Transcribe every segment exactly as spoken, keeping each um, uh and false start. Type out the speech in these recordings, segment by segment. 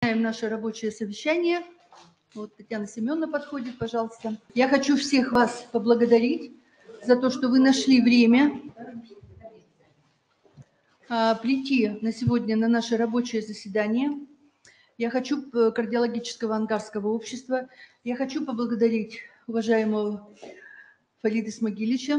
Наше рабочее совещание. Вот Татьяна Семеновна подходит, пожалуйста. Я хочу всех вас поблагодарить за то, что вы нашли время а, прийти на сегодня на наше рабочее заседание. Я хочу кардиологического ангарского общества. Я хочу поблагодарить уважаемого Фарида Исмагилича.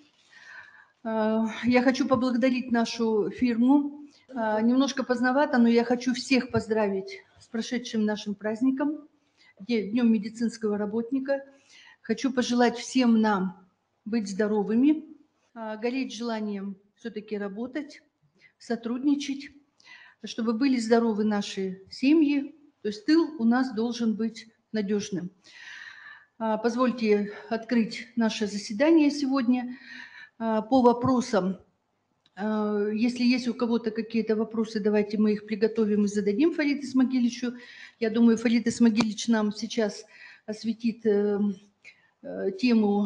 Я хочу поблагодарить нашу фирму. Немножко поздновато, но я хочу всех поздравить с прошедшим нашим праздником, Днем медицинского работника. Хочу пожелать всем нам быть здоровыми, гореть желанием все-таки работать, сотрудничать, чтобы были здоровы наши семьи. То есть тыл у нас должен быть надежным. Позвольте открыть наше заседание сегодня по вопросам. Если есть у кого-то какие-то вопросы, давайте мы их приготовим и зададим Фариду Исмагиличу. Я думаю, Фарид Исмагилич нам сейчас осветит тему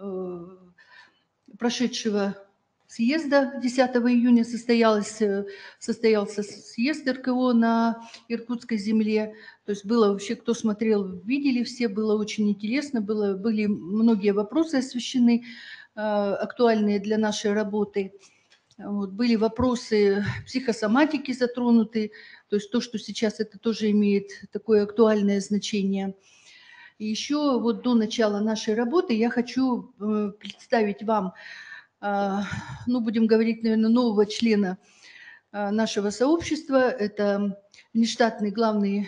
прошедшего съезда. десятого июня состоялся, состоялся съезд эр ка о на Иркутской земле. То есть было вообще, кто смотрел, видели все, было очень интересно, было, были многие вопросы освещены, актуальные для нашей работы. Вот, были вопросы психосоматики затронуты, то есть то, что сейчас это тоже имеет такое актуальное значение. И еще вот до начала нашей работы я хочу представить вам, ну, будем говорить, наверное, нового члена нашего сообщества. Это внештатный главный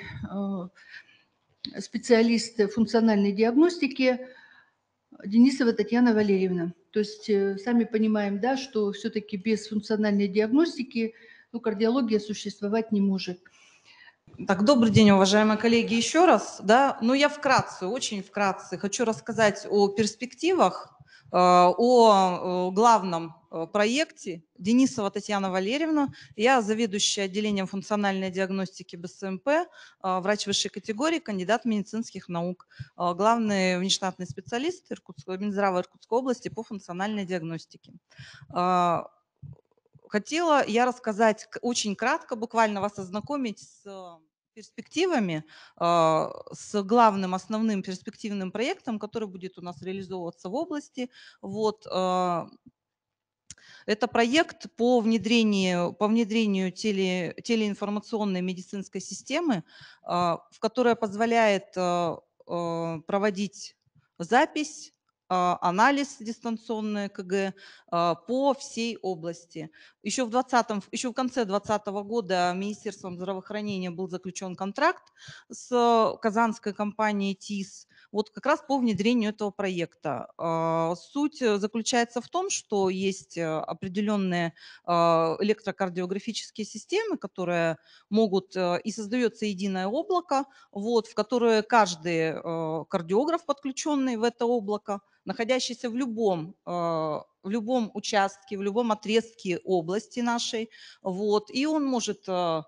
специалист функциональной диагностики Денисова Татьяна Валерьевна. То есть сами понимаем, да, что все-таки без функциональной диагностики ну, кардиология существовать не может. Так, добрый день, уважаемые коллеги, еще раз. Да, ну я вкратце, очень вкратце хочу рассказать о перспективах, о главном проекте. Денисова Татьяна Валерьевна, я заведующая отделением функциональной диагностики бэ эс эм пэ, врач высшей категории, кандидат медицинских наук, главный внештатный специалист Иркутского, Минздрава Иркутской области по функциональной диагностике. Хотела я рассказать очень кратко, буквально вас ознакомить с перспективами, с главным основным перспективным проектом, который будет у нас реализовываться в области. Вот. Это проект по внедрению, по внедрению теле, телеинформационной медицинской системы, в которая позволяет проводить запись, анализ дистанционный ка гэ по всей области. Еще в, двадцатом, еще в конце две тысячи двадцатого года Министерством здравоохранения был заключен контракт с казанской компанией ТИС, вот как раз по внедрению этого проекта. Суть заключается в том, что есть определенные электрокардиографические системы, которые могут, и создается единое облако, вот, в которое каждый кардиограф, подключенный в это облако, находящийся в любом, в любом участке, в любом отрезке области нашей, вот, и он может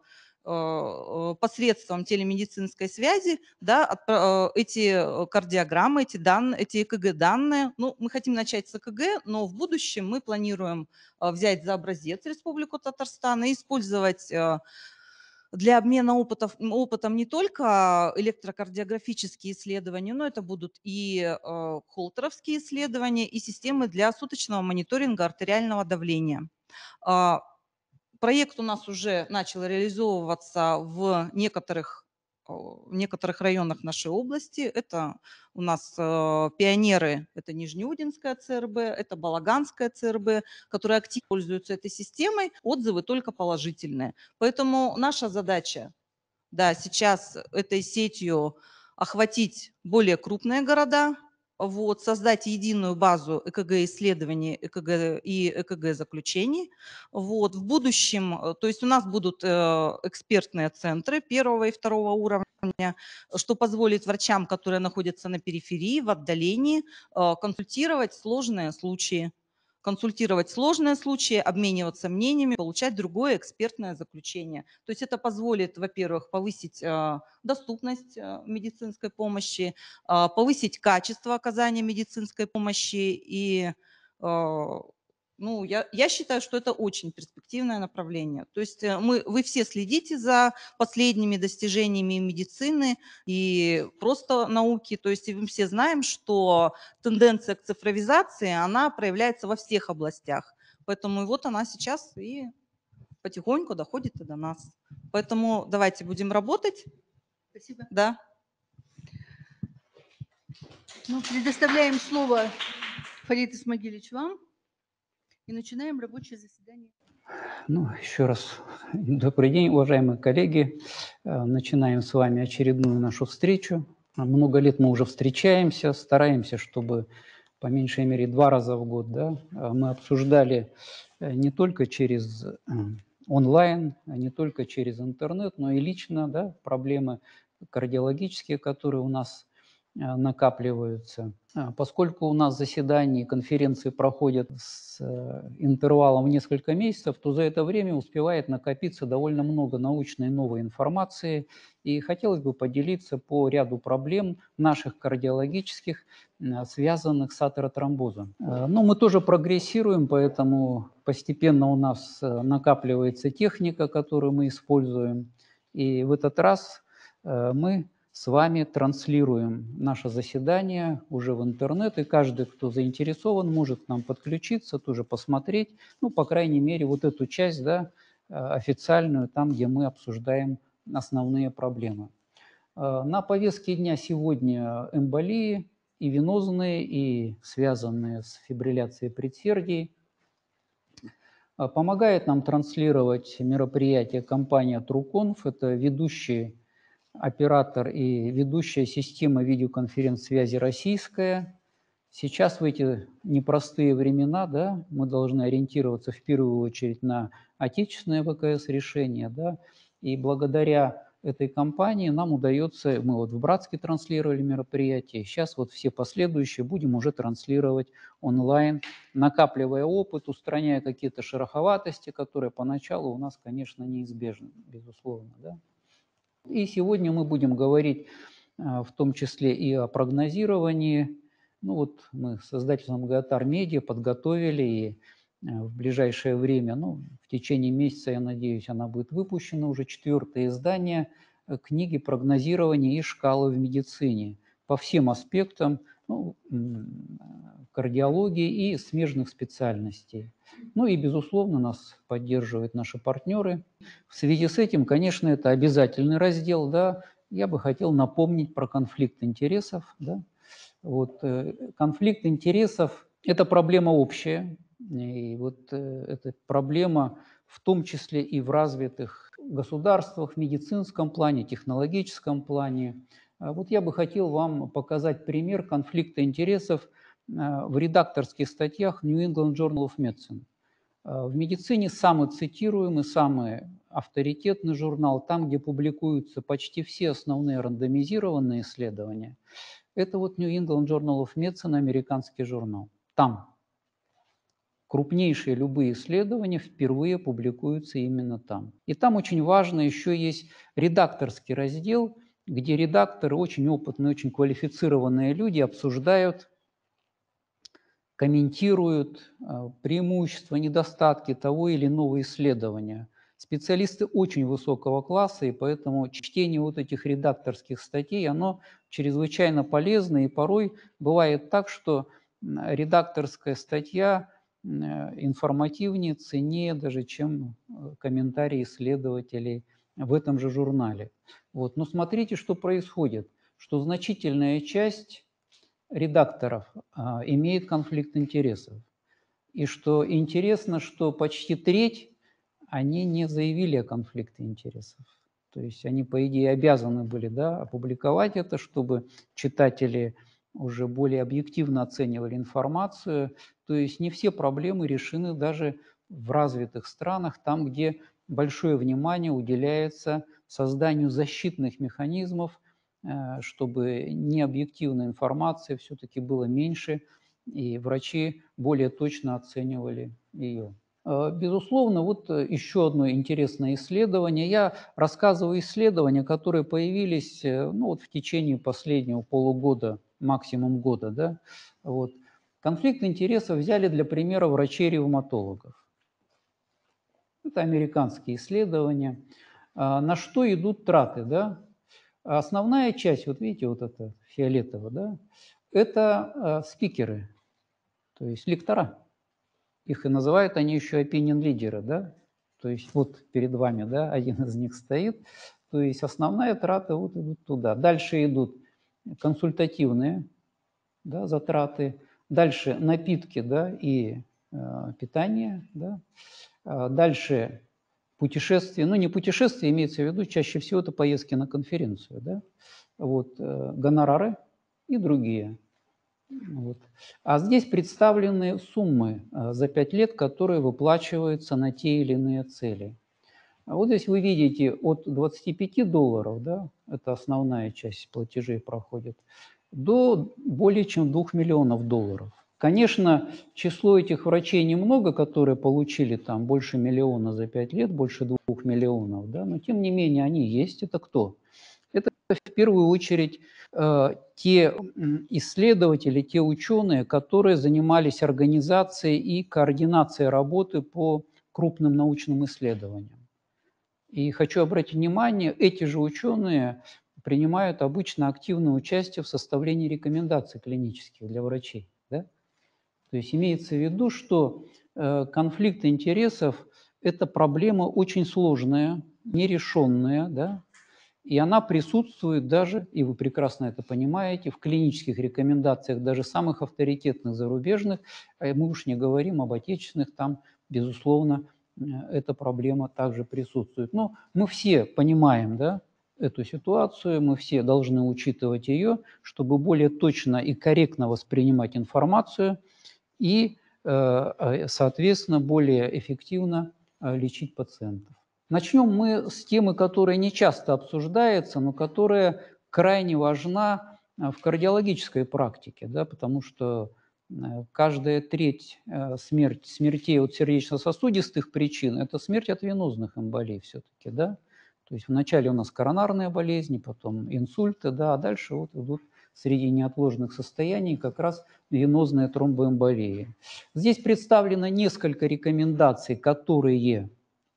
посредством телемедицинской связи, да, эти кардиограммы, эти данные, эти э ка гэ-данные, ну, мы хотим начать с э ка гэ, но в будущем мы планируем взять за образец Республику Татарстан и использовать для обмена опытов, опытом не только электрокардиографические исследования, но это будут и э, холтеровские исследования, и системы для суточного мониторинга артериального давления. Э, проект у нас уже начал реализовываться в некоторых, в некоторых районах нашей области. Это у нас э, пионеры, это Нижнеудинская цэ эр бэ, это Балаганская цэ эр бэ, которые активно пользуются этой системой, отзывы только положительные. Поэтому наша задача, да, сейчас этой сетью охватить более крупные города, вот, создать единую базу э ка гэ-исследований э ка гэ и э ка гэ-заключений. Вот, в будущем, то есть у нас будут э, экспертные центры первого и второго уровня, что позволит врачам, которые находятся на периферии, в отдалении, э, консультировать сложные случаи. консультировать сложные случаи, обмениваться мнениями, получать другое экспертное заключение. То есть это позволит, во-первых, повысить э, доступность э, медицинской помощи, э, повысить качество оказания медицинской помощи и э, Ну, я, я считаю, что это очень перспективное направление. То есть э, мы, вы все следите за последними достижениями медицины и просто науки. То есть и мы все знаем, что тенденция к цифровизации, она проявляется во всех областях. Поэтому и вот она сейчас и потихоньку доходит и до нас. Поэтому давайте будем работать. Спасибо. Да. Ну, предоставляем слово, Фарид Исмагилевич, вам и начинаем рабочее заседание. Ну, еще раз добрый день, уважаемые коллеги. Э, Начинаем с вами очередную нашу встречу. Много лет мы уже встречаемся, стараемся, чтобы по меньшей мере два раза в год, да, э, мы обсуждали э, не только через э, онлайн, а не только через интернет, но и лично, да, проблемы кардиологические, которые у нас э, накапливаются. А, Поскольку у нас заседания и конференции проходят с э, интервалом в несколько месяцев, то за это время успевает накопиться довольно много научной новой информации. И хотелось бы поделиться по ряду проблем наших кардиологических, э, связанных с атеротромбозом. Э, Ну, мы тоже прогрессируем, поэтому постепенно у нас э, накапливается техника, которую мы используем. И в этот раз э, мы с вами транслируем наше заседание уже в интернет, и каждый, кто заинтересован, может к нам подключиться, тоже посмотреть, ну, по крайней мере, вот эту часть, да, э, официальную, там, где мы обсуждаем основные проблемы. Э, На повестке дня сегодня эмболии и венозные, и связанные с фибрилляцией предсердий. Э, Помогает нам транслировать мероприятие компания TrueConf, это ведущий оператор и ведущая система видеоконференц-связи российская. Сейчас в эти непростые времена, да, мы должны ориентироваться в первую очередь на отечественное ВКС-решение, да, и благодаря этой компании нам удается, мы вот в Братске транслировали мероприятие, сейчас вот все последующие будем уже транслировать онлайн, накапливая опыт, устраняя какие-то шероховатости, которые поначалу у нас, конечно, неизбежны, безусловно, да. И сегодня мы будем говорить а, в том числе и о прогнозировании. Ну вот мы с издательством Геотар Медиа подготовили, и а, в ближайшее время, ну, в течение месяца, я надеюсь, она будет выпущена, уже четвертое издание э, книги «Прогнозирование и шкалы в медицине» по всем аспектам, ну, м, кардиологии и смежных специальностей. Ну и, безусловно, нас поддерживают наши партнеры. В связи с этим, конечно, это обязательный раздел, да. Я бы хотел напомнить про конфликт интересов, да. Вот, э, конфликт интересов – это проблема общая, и вот э, эта проблема в том числе и в развитых государствах, в медицинском плане, технологическом плане. А Вот я бы хотел вам показать пример конфликта интересов а, в редакторских статьях New England Journal of Medicine. А, В медицине самый цитируемый, самый авторитетный журнал, там, где публикуются почти все основные рандомизированные исследования, это вот New England Journal of Medicine, американский журнал. Там крупнейшие любые исследования впервые публикуются именно там. И там очень важно еще есть редакторский раздел, где редакторы, очень опытные, очень квалифицированные люди обсуждают, комментируют а, преимущества, недостатки того или иного исследования. Специалисты очень высокого класса, и поэтому чтение вот этих редакторских статей, оно чрезвычайно полезно, и порой бывает так, что м, редакторская статья м, э, информативнее, ценнее даже, чем э, комментарии исследователей в этом же журнале. Вот. Но смотрите, что происходит, что значительная часть редакторов а, имеет конфликт интересов. И что интересно, что почти треть, они не заявили о конфликте интересов. То есть они, по идее, обязаны были, да, опубликовать это, чтобы читатели уже более объективно оценивали информацию. То есть не все проблемы решены даже в развитых странах, там, где большое внимание уделяется созданию защитных механизмов, э, чтобы необъективной информации все-таки было меньше, и врачи более точно оценивали ее. Э, Безусловно, вот э, еще одно интересное исследование. Я рассказываю исследования, которые появились э, ну, вот в течение последнего полугода, максимум года. Да? Вот. Конфликт интересов взяли для примера врачей-ревматологов. Это американские исследования. На что идут траты, да? Основная часть, вот видите, вот это фиолетово, да, это спикеры, то есть лектора. Их и называют они еще opinion-лидеры, да? То есть вот перед вами, да, один из них стоит. То есть основная трата вот идут туда. Дальше идут консультативные, да, затраты. Дальше напитки, да, и э, питание, да. А дальше путешествия. Ну, не путешествия, имеется в виду, чаще всего это поездки на конференцию, да. Вот, э, гонорары и другие. Вот. А здесь представлены суммы э, за пять лет, которые выплачиваются на те или иные цели. А вот здесь вы видите от двадцати пяти долларов, да, это основная часть платежей проходит, до более чем двух миллионов долларов. Конечно, число этих врачей немного, которые получили там больше миллиона за пять лет, больше двух миллионов, да, но тем не менее они есть. Это кто? Это в первую очередь э, те исследователи, те ученые, которые занимались организацией и координацией работы по крупным научным исследованиям. И хочу обратить внимание, эти же ученые принимают обычно активное участие в составлении рекомендаций клинических для врачей. Да? То есть имеется в виду, что э, конфликт интересов – это проблема очень сложная, нерешенная, да? И она присутствует даже, и вы прекрасно это понимаете, в клинических рекомендациях даже самых авторитетных зарубежных, мы уж не говорим об отечественных, там, безусловно, эта проблема также присутствует. Но мы все понимаем, да, эту ситуацию, мы все должны учитывать ее, чтобы более точно и корректно воспринимать информацию и, соответственно, более эффективно лечить пациентов. Начнем мы с темы, которая не часто обсуждается, но которая крайне важна в кардиологической практике, да, потому что каждая треть смерть, смертей от сердечно-сосудистых причин – это смерть от венозных эмболий все-таки. Да? То есть вначале у нас коронарные болезни, потом инсульты, да, а дальше вот идут среди неотложных состояний как раз венозные тромбоэмболии. Здесь представлено несколько рекомендаций, которые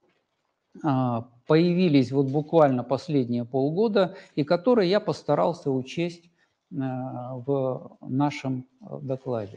появились вот буквально последние полгода и которые я постарался учесть в нашем докладе.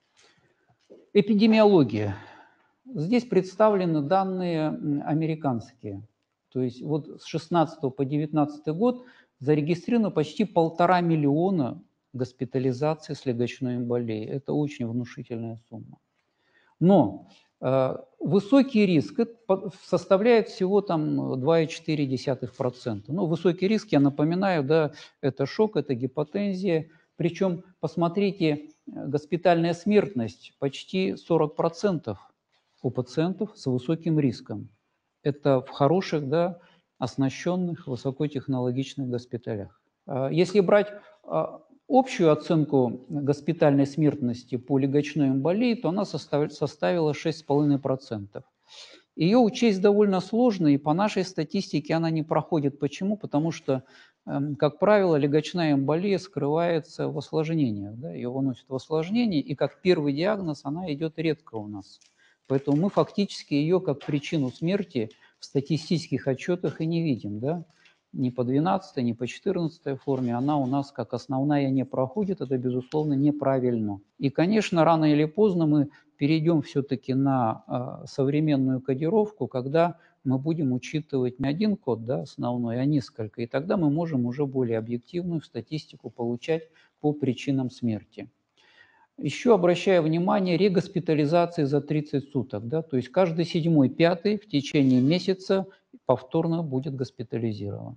Эпидемиология. Здесь представлены данные американские. То есть вот с шестнадцатого по девятнадцатый год зарегистрировано почти полтора миллиона госпитализаций с легочной эмболией. Это очень внушительная сумма. Но э, высокий риск составляет всего там два целых четыре десятых процента. Ну, высокий риск, я напоминаю, да, это шок, это гипотензия. Причем, посмотрите, госпитальная смертность почти сорок процентов у пациентов с высоким риском. Это в хороших, да, оснащенных, высокотехнологичных госпиталях. Если брать общую оценку госпитальной смертности по легочной эмболии, то она составила шесть целых пять десятых процента. Ее учесть довольно сложно, и по нашей статистике она не проходит. Почему? Потому что, как правило, легочная эмболия скрывается в осложнениях. Да? Ее выносят в осложнение, и как первый диагноз она идет редко у нас. Поэтому мы фактически ее как причину смерти в статистических отчетах и не видим. Да? Ни по двенадцатой, ни по четырнадцатой форме она у нас как основная не проходит. Это, безусловно, неправильно. И, конечно, рано или поздно мы перейдем все-таки на э, современную кодировку, когда мы будем учитывать не один код, да, основной, а несколько. И тогда мы можем уже более объективную статистику получать по причинам смерти. Еще обращаю внимание, регоспитализации за тридцать суток. Да, то есть каждый седьмой, пятый в течение месяца повторно будет госпитализирован.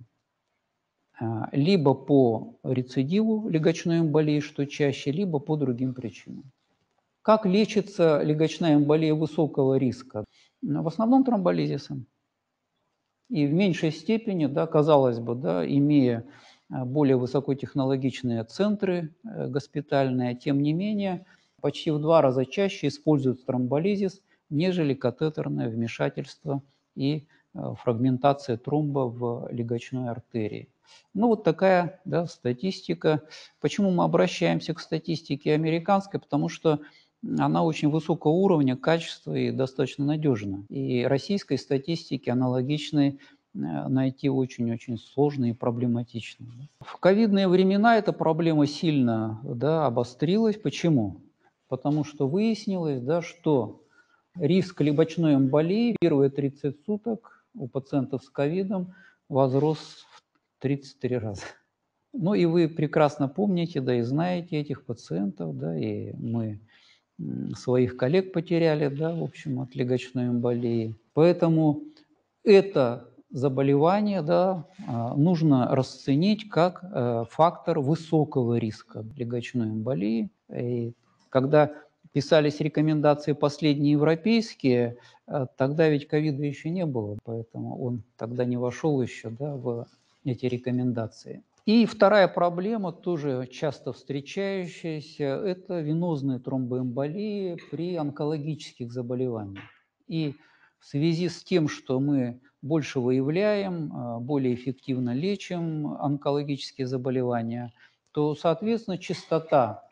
Либо по рецидиву легочной эмболии, что чаще, либо по другим причинам. Как лечится легочная эмболия высокого риска? В основном тромболизисом. И в меньшей степени, да, казалось бы, да, имея более высокотехнологичные центры госпитальные, тем не менее, почти в два раза чаще используют тромболизис, нежели катетерное вмешательство и фрагментация тромба в легочной артерии. Ну, вот такая, да, статистика. Почему мы обращаемся к статистике американской? Потому что она очень высокого уровня, качества и достаточно надежна. И российской статистики аналогичной найти очень-очень сложно и проблематично. В ковидные времена эта проблема сильно, да, обострилась. Почему? Потому что выяснилось, да, что риск легочной эмболии первые тридцать суток у пациентов с ковидом возрос в тридцать три раза. Ну и вы прекрасно помните, да и знаете этих пациентов, да, и мы своих коллег потеряли, да, в общем, от легочной эмболии. Поэтому это заболевание, да, нужно расценить как фактор высокого риска легочной эмболии. И когда писались рекомендации последние европейские, тогда ведь ковида еще не было, поэтому он тогда не вошел еще, да, в эти рекомендации. И вторая проблема, тоже часто встречающаяся, это венозные тромбоэмболии при онкологических заболеваниях. И в связи с тем, что мы больше выявляем, более эффективно лечим онкологические заболевания, то, соответственно, частота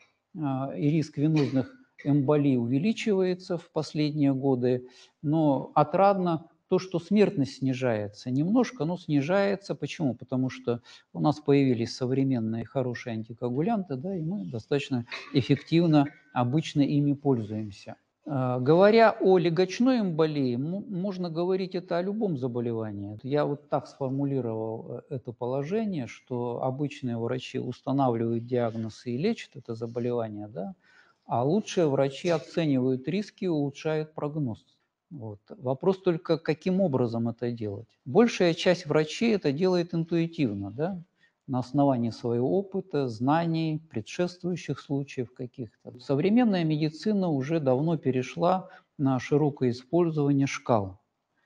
и риск венозных эмболий увеличивается в последние годы, но отрадно то, что смертность снижается немножко, но снижается. Почему? Потому что у нас появились современные хорошие антикоагулянты, да, и мы достаточно эффективно обычно ими пользуемся. Говоря о легочной эмболии, можно говорить это о любом заболевании. Я вот так сформулировал это положение, что обычные врачи устанавливают диагноз и лечат это заболевание, да, а лучшие врачи оценивают риски и улучшают прогноз. Вот. Вопрос только, каким образом это делать. Большая часть врачей это делает интуитивно, да, на основании своего опыта, знаний, предшествующих случаев каких-то. Современная медицина уже давно перешла на широкое использование шкал.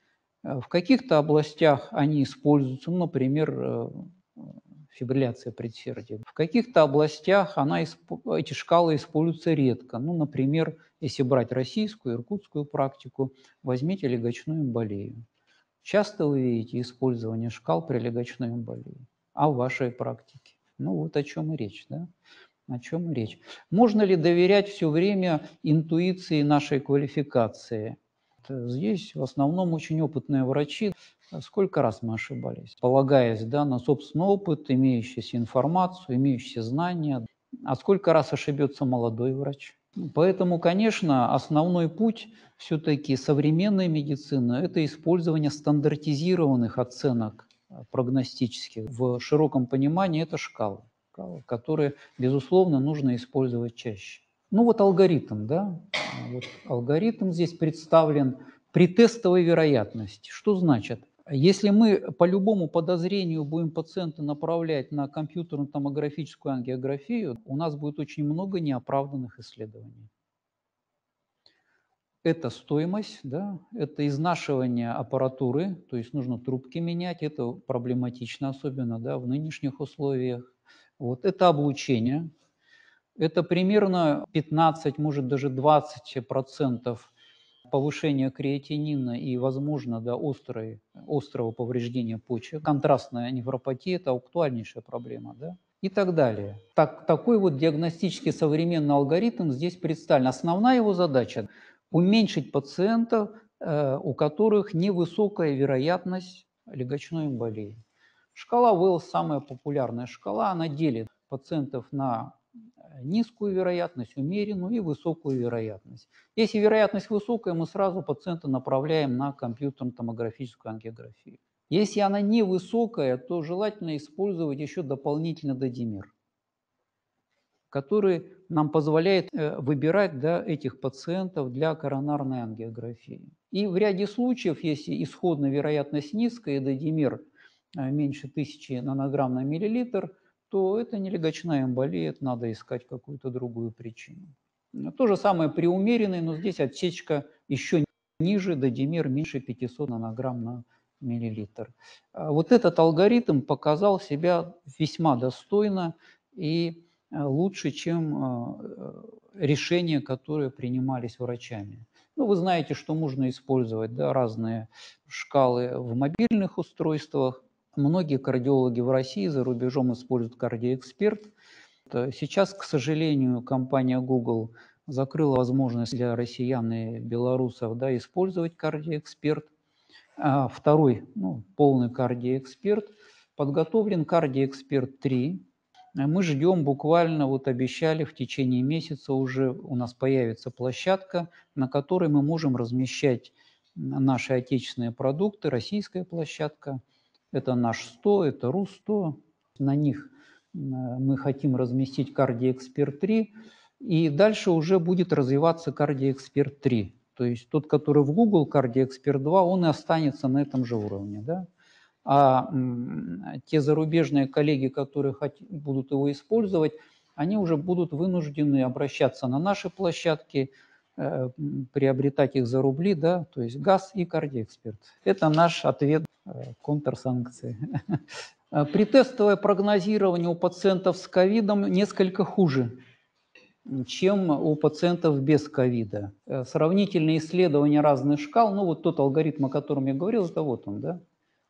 В каких-то областях они используются, ну, например, фибрилляция предсердия. В каких-то областях она, эти шкалы используются редко. Ну, например, если брать российскую, иркутскую практику, возьмите легочную эмболию. Часто вы видите использование шкал при легочной эмболии? А в вашей практике? Ну, вот о чем и речь, да? О чем и речь. Можно ли доверять все время интуиции нашей квалификации? Здесь в основном очень опытные врачи. Сколько раз мы ошибались, полагаясь, да, на собственный опыт, имеющуюся информацию, имеющиеся знания. А сколько раз ошибется молодой врач? Поэтому, конечно, основной путь все-таки современной медицины – это использование стандартизированных оценок прогностических. В широком понимании это шкалы, которые, безусловно, нужно использовать чаще. Ну вот алгоритм, да, вот алгоритм здесь представлен при тестовой вероятности. Что значит? Если мы по любому подозрению будем пациента направлять на компьютерную томографическую ангиографию, у нас будет очень много неоправданных исследований. Это стоимость, да, это изнашивание аппаратуры, то есть нужно трубки менять, это проблематично, особенно, да, в нынешних условиях. Вот, это облучение, это примерно пятнадцать, может даже двадцать процентов повышения креатинина и, возможно, да, острой, острого повреждения почек. Контрастная нефропатия – это актуальнейшая проблема, да, и так далее. Так, такой вот диагностический современный алгоритм здесь представлен. Основная его задача – уменьшить пациентов, э, у которых невысокая вероятность легочной эмболии. Шкала Уэллс – самая популярная шкала, она делит пациентов на низкую вероятность, умеренную и высокую вероятность. Если вероятность высокая, мы сразу пациента направляем на компьютерную томографическую ангиографию. Если она невысокая, то желательно использовать еще дополнительно додимер, который нам позволяет выбирать, да, этих пациентов для коронарной ангиографии. И в ряде случаев, если исходная вероятность низкая, додимер меньше тысячи нанограмм на миллилитр, то это не легочная эмболия, это надо искать какую-то другую причину. То же самое при умеренной, но здесь отсечка еще ниже, додимер меньше пятисот нанограмм на миллилитр. Вот этот алгоритм показал себя весьма достойно и лучше, чем решения, которые принимались врачами. Ну, вы знаете, что можно использовать, да, разные шкалы в мобильных устройствах, Многие кардиологи в России за рубежом используют кардиоэксперт. Сейчас, к сожалению, компания Google закрыла возможность для россиян и белорусов, да, использовать кардиоэксперт. А второй, ну, полный кардиоэксперт, подготовлен кардиоэксперт три. Мы ждем буквально, вот обещали, в течение месяца уже у нас появится площадка, на которой мы можем размещать наши отечественные продукты, российская площадка. Это наш сто, это ру сто. На них мы хотим разместить кардиоэксперт три, и дальше уже будет развиваться кардиоэксперт три. То есть тот, который в Google, кардиоэксперт два, он и останется на этом же уровне. Да? А те зарубежные коллеги, которые будут его использовать, они уже будут вынуждены обращаться на наши площадки, э, приобретать их за рубли, да, то есть газ и кардиоэксперт. Это наш ответ контрсанкции. Притестовое прогнозирование у пациентов с ковидом несколько хуже, чем у пациентов без ковида. Сравнительные исследования разных шкал, ну вот тот алгоритм, о котором я говорил, это вот он, да.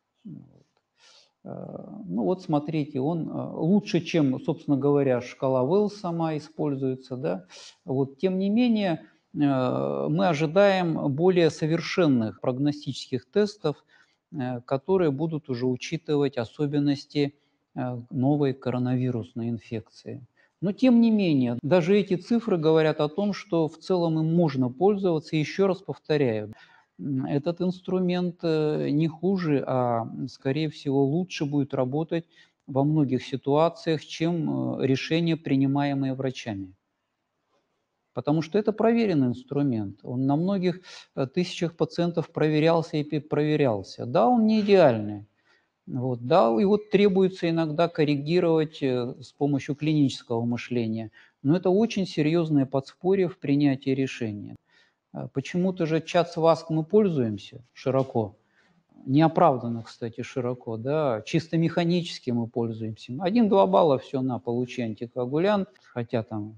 Ну вот смотрите, он лучше, чем, собственно говоря, шкала Wells сама используется, да. Вот, тем не менее, мы ожидаем более совершенных прогностических тестов, которые будут уже учитывать особенности новой коронавирусной инфекции. Но тем не менее, даже эти цифры говорят о том, что в целом им можно пользоваться. И еще раз повторяю, этот инструмент не хуже, а, скорее всего, лучше будет работать во многих ситуациях, чем решения, принимаемые врачами. Потому что это проверенный инструмент. Он на многих тысячах пациентов проверялся и проверялся. Да, он не идеальный. Вот, да, и вот требуется иногда корректировать с помощью клинического мышления. Но это очень серьезное подспорье в принятии решения. Почему-то же чат-сваск мы пользуемся широко. Неоправданно, кстати, широко, да, чисто механически мы пользуемся. Один-два балла, все, на, получи антикоагулянт, хотя там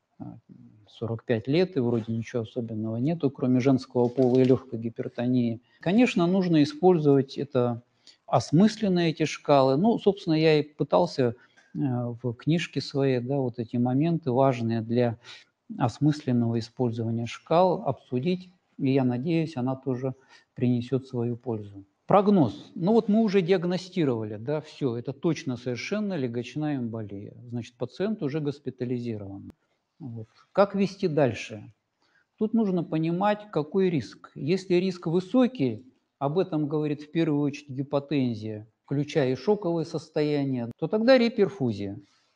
сорок пять лет, и вроде ничего особенного нету, кроме женского пола и легкой гипертонии. Конечно, нужно использовать это осмысленно, эти шкалы. Ну, собственно, я и пытался в книжке своей, да, вот эти моменты важные для осмысленного использования шкал обсудить, и я надеюсь, она тоже принесет свою пользу. Прогноз. Ну вот мы уже диагностировали, да, все, это точно совершенно легочная эмболия. Значит, пациент уже госпитализирован. Вот. Как вести дальше? Тут нужно понимать, какой риск. Если риск высокий, об этом говорит в первую очередь гипотензия, включая и шоковые состояния, то тогда реперфузия.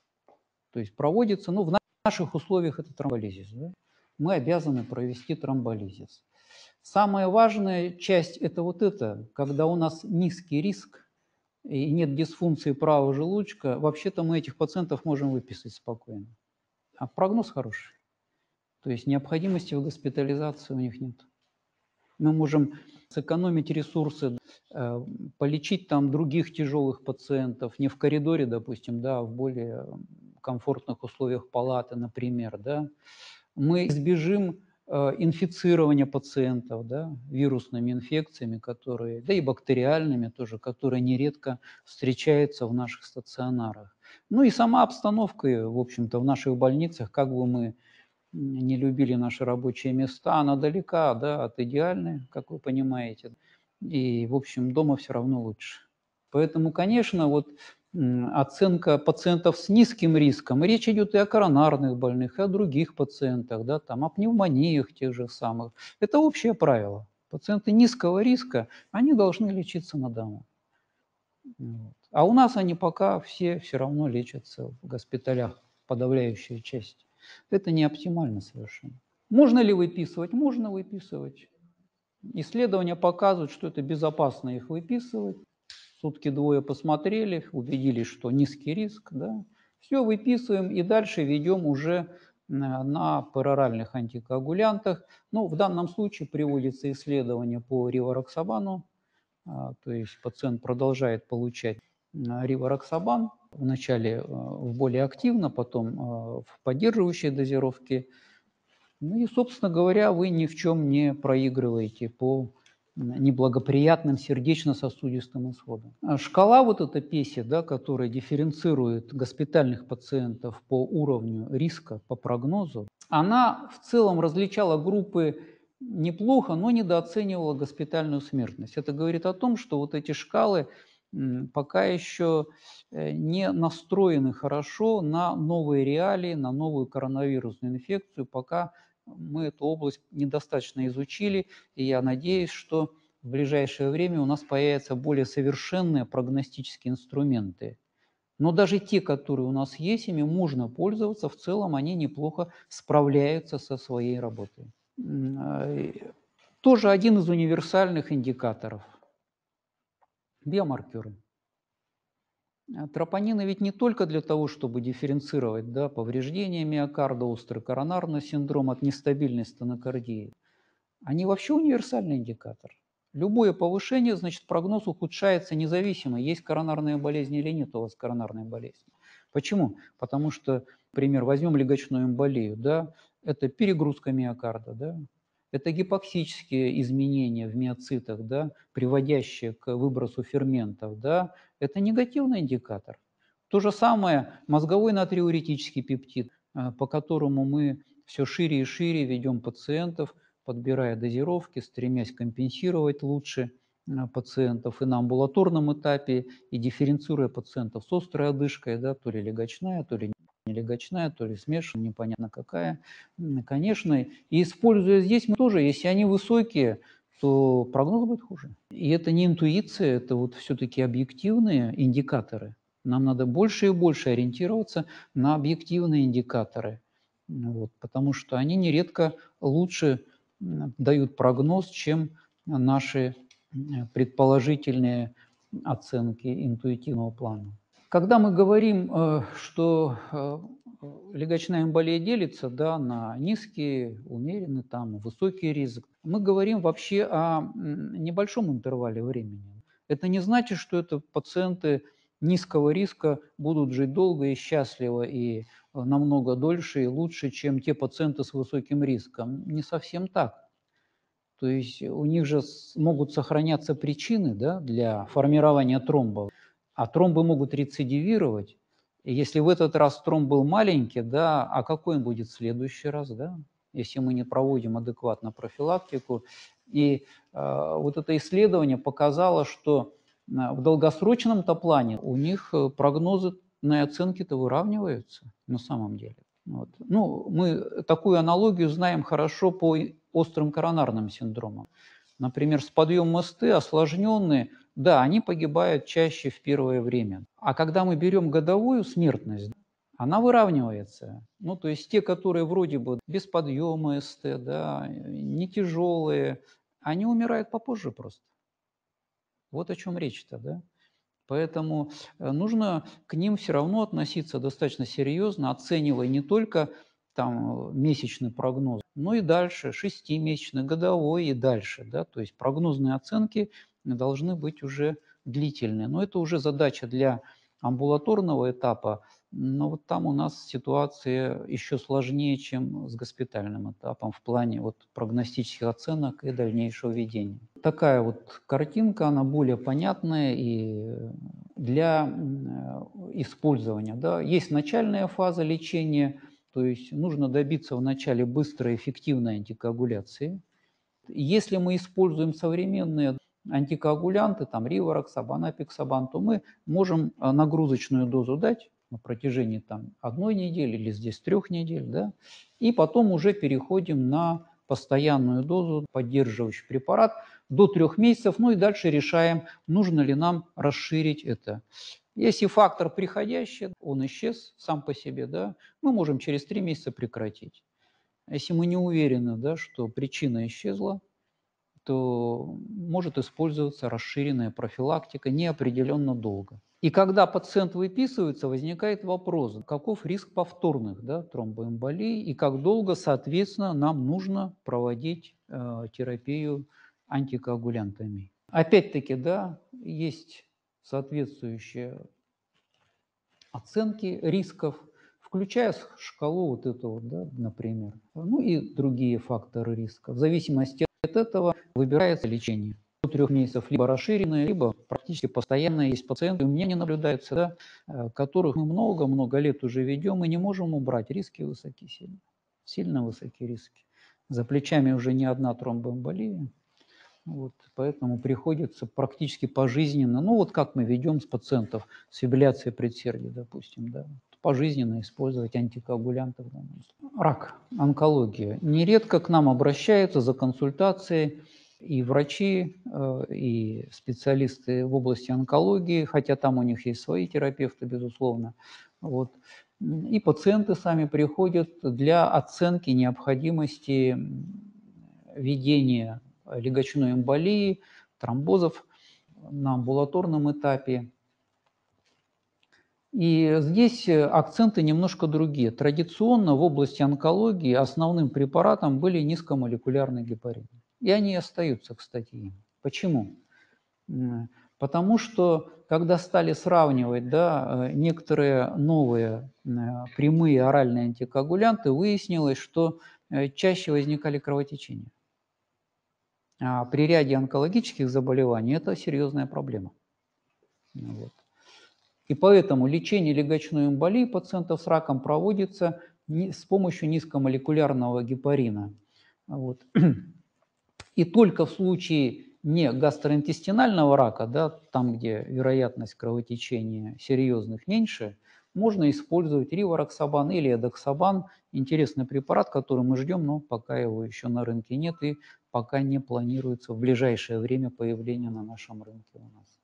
То есть проводится, ну, в наших условиях это тромболизис. Да? Мы обязаны провести тромболизис. Самая важная часть – это вот это, когда у нас низкий риск и нет дисфункции правого желудочка, вообще-то мы этих пациентов можем выписать спокойно. А прогноз хороший. То есть необходимости в госпитализации у них нет. Мы можем сэкономить ресурсы, полечить там других тяжелых пациентов, не в коридоре, допустим, да, а в более комфортных условиях палаты, например, да. Мы избежим инфицирования пациентов, да, вирусными инфекциями, которые, да и бактериальными тоже, которые нередко встречаются в наших стационарах. Ну и сама обстановка, в общем-то, в наших больницах, как бы мы не любили наши рабочие места, она далека, да, от идеальной, как вы понимаете. И, в общем, дома все равно лучше. Поэтому, конечно, вот оценка пациентов с низким риском, речь идет и о коронарных больных, и о других пациентах, да, там, о пневмониях тех же самых. Это общее правило. Пациенты низкого риска, они должны лечиться на дому. Вот. А у нас они пока все все равно лечатся в госпиталях, подавляющая часть. Это не оптимально совершенно. Можно ли выписывать? Можно выписывать. Исследования показывают, что это безопасно их выписывать. Сутки двое посмотрели, убедились, что низкий риск. Да? Все выписываем и дальше ведем уже на пероральных антикоагулянтах. Ну, в данном случае приводится исследование по ривароксабану. То есть пациент продолжает получать ривароксабан. Вначале в более активно, потом в поддерживающей дозировке. Ну и, собственно говоря, вы ни в чем не проигрываете по неблагоприятным сердечно-сосудистым исходом. А шкала вот эта ПЕСИ, да, которая дифференцирует госпитальных пациентов по уровню риска, по прогнозу, она в целом различала группы неплохо, но недооценивала госпитальную смертность. Это говорит о том, что вот эти шкалы пока еще не настроены хорошо на новые реалии, на новую коронавирусную инфекцию, пока мы эту область недостаточно изучили, и я надеюсь, что в ближайшее время у нас появятся более совершенные прогностические инструменты. Но даже те, которые у нас есть, ими можно пользоваться, в целом они неплохо справляются со своей работой. Тоже один из универсальных индикаторов – биомаркеры. Тропонины ведь не только для того, чтобы дифференцировать, да, повреждения миокарда, острый коронарный синдром от нестабильной стенокардии. Они вообще универсальный индикатор. Любое повышение, значит, прогноз ухудшается независимо, есть коронарная болезнь или нет у вас коронарной болезни. Почему? Потому что, например, возьмем легочную эмболию, да, это перегрузка миокарда, да, это гипоксические изменения в миоцитах, да, приводящие к выбросу ферментов, да, это негативный индикатор. То же самое мозговой натриуретический пептид, по которому мы все шире и шире ведем пациентов, подбирая дозировки, стремясь компенсировать лучше пациентов и на амбулаторном этапе, и дифференцируя пациентов с острой одышкой, да, то ли легочная, то ли не легочная, то ли смешанная, непонятно какая, конечно. И используя здесь, мы тоже, если они высокие, то прогноз будет хуже. И это не интуиция, это вот все-таки объективные индикаторы. Нам надо больше и больше ориентироваться на объективные индикаторы, вот, потому что они нередко лучше дают прогноз, чем наши предположительные оценки интуитивного плана. Когда мы говорим, что легочная эмболия делится, да, на низкий, умеренный, там, высокий риск, мы говорим вообще о небольшом интервале времени. Это не значит, что это пациенты низкого риска будут жить долго и счастливо, и намного дольше и лучше, чем те пациенты с высоким риском. Не совсем так. То есть у них же могут сохраняться причины, да, для формирования тромбов, а тромбы могут рецидивировать. И если в этот раз тромб был маленький, да, а какой он будет в следующий раз, да, если мы не проводим адекватно профилактику. И э, вот это исследование показало, что в долгосрочном-то плане у них прогнозные оценки-то выравниваются на самом деле. Вот. Ну, мы такую аналогию знаем хорошо по острым коронарным синдромам. Например, с подъемом СТ осложненные, да, они погибают чаще в первое время. А когда мы берем годовую смертность, она выравнивается. Ну, то есть те, которые вроде бы без подъема СТ, да, не тяжелые, они умирают попозже просто. Вот о чем речь-то, да. Поэтому нужно к ним все равно относиться достаточно серьезно, оценивая не только там месячный прогноз, но и дальше, шестимесячный, годовой и дальше. Да? То есть прогнозные оценки должны быть уже длительные. Но это уже задача для амбулаторного этапа, но вот там у нас ситуация еще сложнее, чем с госпитальным этапом в плане вот прогностических оценок и дальнейшего ведения. Такая вот картинка, она более понятная и для использования. Да. Есть начальная фаза лечения, то есть нужно добиться вначале быстрой эффективной антикоагуляции. Если мы используем современные антикоагулянты, там ривароксабан, апиксабан, то мы можем нагрузочную дозу дать на протяжении там, одной недели или здесь трех недель, да, и потом уже переходим на постоянную дозу, поддерживающий препарат до трех месяцев, ну и дальше решаем, нужно ли нам расширить это. Если фактор приходящий, он исчез сам по себе, да, мы можем через три месяца прекратить. Если мы не уверены, да, что причина исчезла, то может использоваться расширенная профилактика неопределенно долго. И когда пациент выписывается, возникает вопрос, каков риск повторных, да, тромбоэмболий и как долго, соответственно, нам нужно проводить э, терапию антикоагулянтами. Опять-таки, да, есть соответствующие оценки рисков, включая шкалу вот эту вот, да, например, ну и другие факторы риска. В зависимости от этого выбирается лечение. трех месяцев либо расширенные, либо практически постоянно есть пациенты, у меня не наблюдается, да, э, которых мы много-много лет уже ведем и не можем убрать. Риски высоки сильно, сильно высокие риски. За плечами уже не одна тромбоэмболия. Вот, поэтому приходится практически пожизненно, ну вот как мы ведем с пациентов с фибрилляцией предсердия, допустим, да, пожизненно использовать антикоагулянты. Рак, онкология. Нередко к нам обращаются за консультацией и врачи, и специалисты в области онкологии, хотя там у них есть свои терапевты, безусловно. Вот. И пациенты сами приходят для оценки необходимости ведения легочной эмболии, тромбозов на амбулаторном этапе. И здесь акценты немножко другие. Традиционно в области онкологии основным препаратом были низкомолекулярные гепарины. И они остаются, кстати, им. Почему? Потому что, когда стали сравнивать, да, некоторые новые прямые оральные антикоагулянты, выяснилось, что чаще возникали кровотечения. А при ряде онкологических заболеваний это серьезная проблема. Вот. И поэтому лечение легочной эмболии пациентов с раком проводится с помощью низкомолекулярного гепарина. Вот. И только в случае не гастроинтестинального рака, да, там, где вероятность кровотечения серьезных меньше, можно использовать ривароксабан или эдоксабан. Интересный препарат, который мы ждем, но пока его еще на рынке нет и пока не планируется в ближайшее время появление на нашем рынке у нас.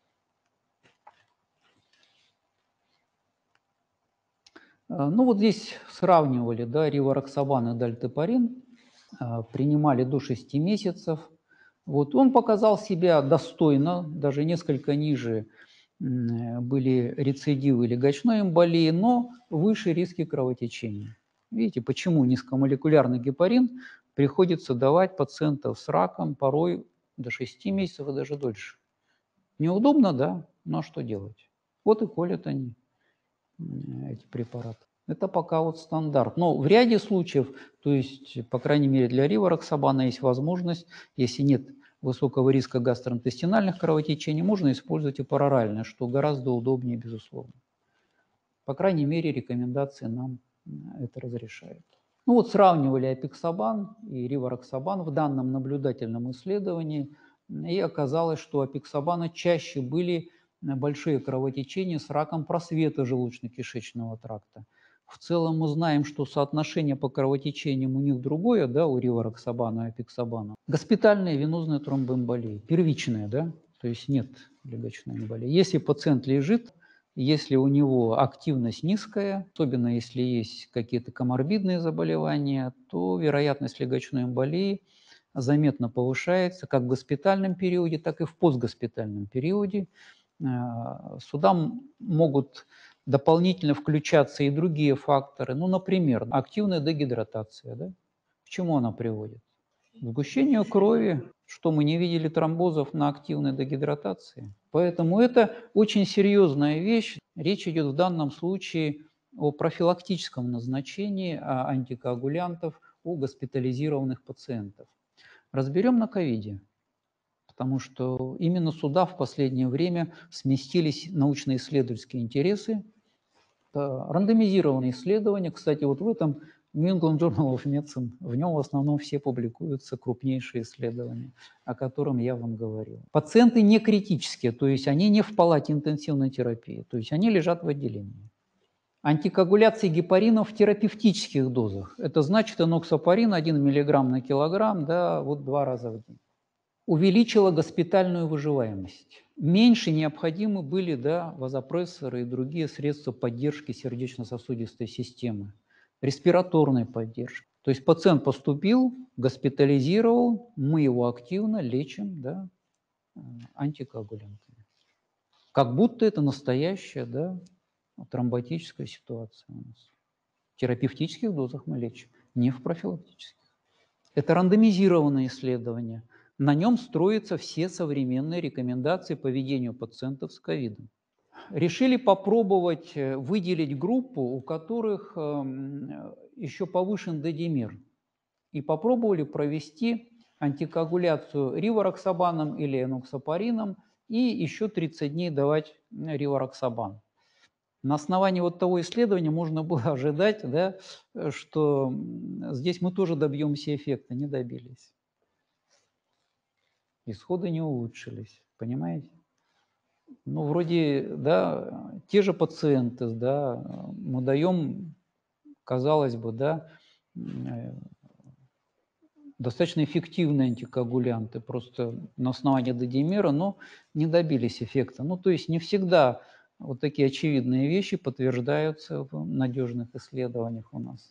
Ну вот здесь сравнивали, да, ривароксабан и дальтепарин, принимали до шести месяцев. Вот он показал себя достойно, даже несколько ниже были рецидивы легочной эмболии, но выше риски кровотечения. Видите, почему низкомолекулярный гепарин приходится давать пациентов с раком порой до шести месяцев и даже дольше. Неудобно, да, но что делать? Вот и колят они эти препараты. Это пока вот стандарт. Но в ряде случаев, то есть, по крайней мере, для ривароксабана есть возможность, если нет высокого риска гастроинтестинальных кровотечений, можно использовать и пароральное, что гораздо удобнее, безусловно. По крайней мере, рекомендации нам это разрешают. Ну вот сравнивали апиксабан и ривароксабан в данном наблюдательном исследовании, и оказалось, что у апиксабана чаще были большие кровотечения с раком просвета желудочно-кишечного тракта. В целом мы знаем, что соотношение по кровотечениям у них другое, да, у ривароксабана и апиксабана. Госпитальная венозная тромбоэмболия, первичная, да, то есть нет легочной эмболии. Если пациент лежит, если у него активность низкая, особенно если есть какие-то коморбидные заболевания, то вероятность легочной эмболии заметно повышается как в госпитальном периоде, так и в постгоспитальном периоде. Сюда могут дополнительно включаться и другие факторы. Ну, например, активная дегидратация. Да? К чему она приводит? К сгущению крови, что мы не видели тромбозов на активной дегидратации. Поэтому это очень серьезная вещь. Речь идет в данном случае о профилактическом назначении антикоагулянтов у госпитализированных пациентов. Разберем на ковиде. Потому что именно сюда в последнее время сместились научно-исследовательские интересы. Это рандомизированные исследования. Кстати, вот в этом New England Journal of Medicine, в нем в основном все публикуются крупнейшие исследования, о котором я вам говорил. Пациенты не критические, то есть они не в палате интенсивной терапии, то есть они лежат в отделении. Антикоагуляция гепарина в терапевтических дозах. Это значит эноксапарин один миллиграмм на килограмм, да, вот два раза в день. Увеличила госпитальную выживаемость. Меньше необходимы были, да, вазопрессоры и другие средства поддержки сердечно-сосудистой системы, респираторной поддержки. То есть пациент поступил, госпитализировал, мы его активно лечим, да, антикоагулянтами. Как будто это настоящая, да, тромботическая ситуация у нас. В терапевтических дозах мы лечим, не в профилактических. Это рандомизированное исследование. На нем строятся все современные рекомендации по ведению пациентов с ковидом. Решили попробовать выделить группу, у которых еще повышен дедимер. И попробовали провести антикоагуляцию ривароксабаном или эноксапарином и еще тридцать дней давать ривароксабан. На основании вот того исследования можно было ожидать, да, что здесь мы тоже добьемся эффекта, не добились. Исходы не улучшились, понимаете? Ну, вроде, да, те же пациенты, да, мы даем, казалось бы, да, достаточно эффективные антикоагулянты, просто на основании додимера, но не добились эффекта. Ну, то есть не всегда вот такие очевидные вещи подтверждаются в надежных исследованиях у нас.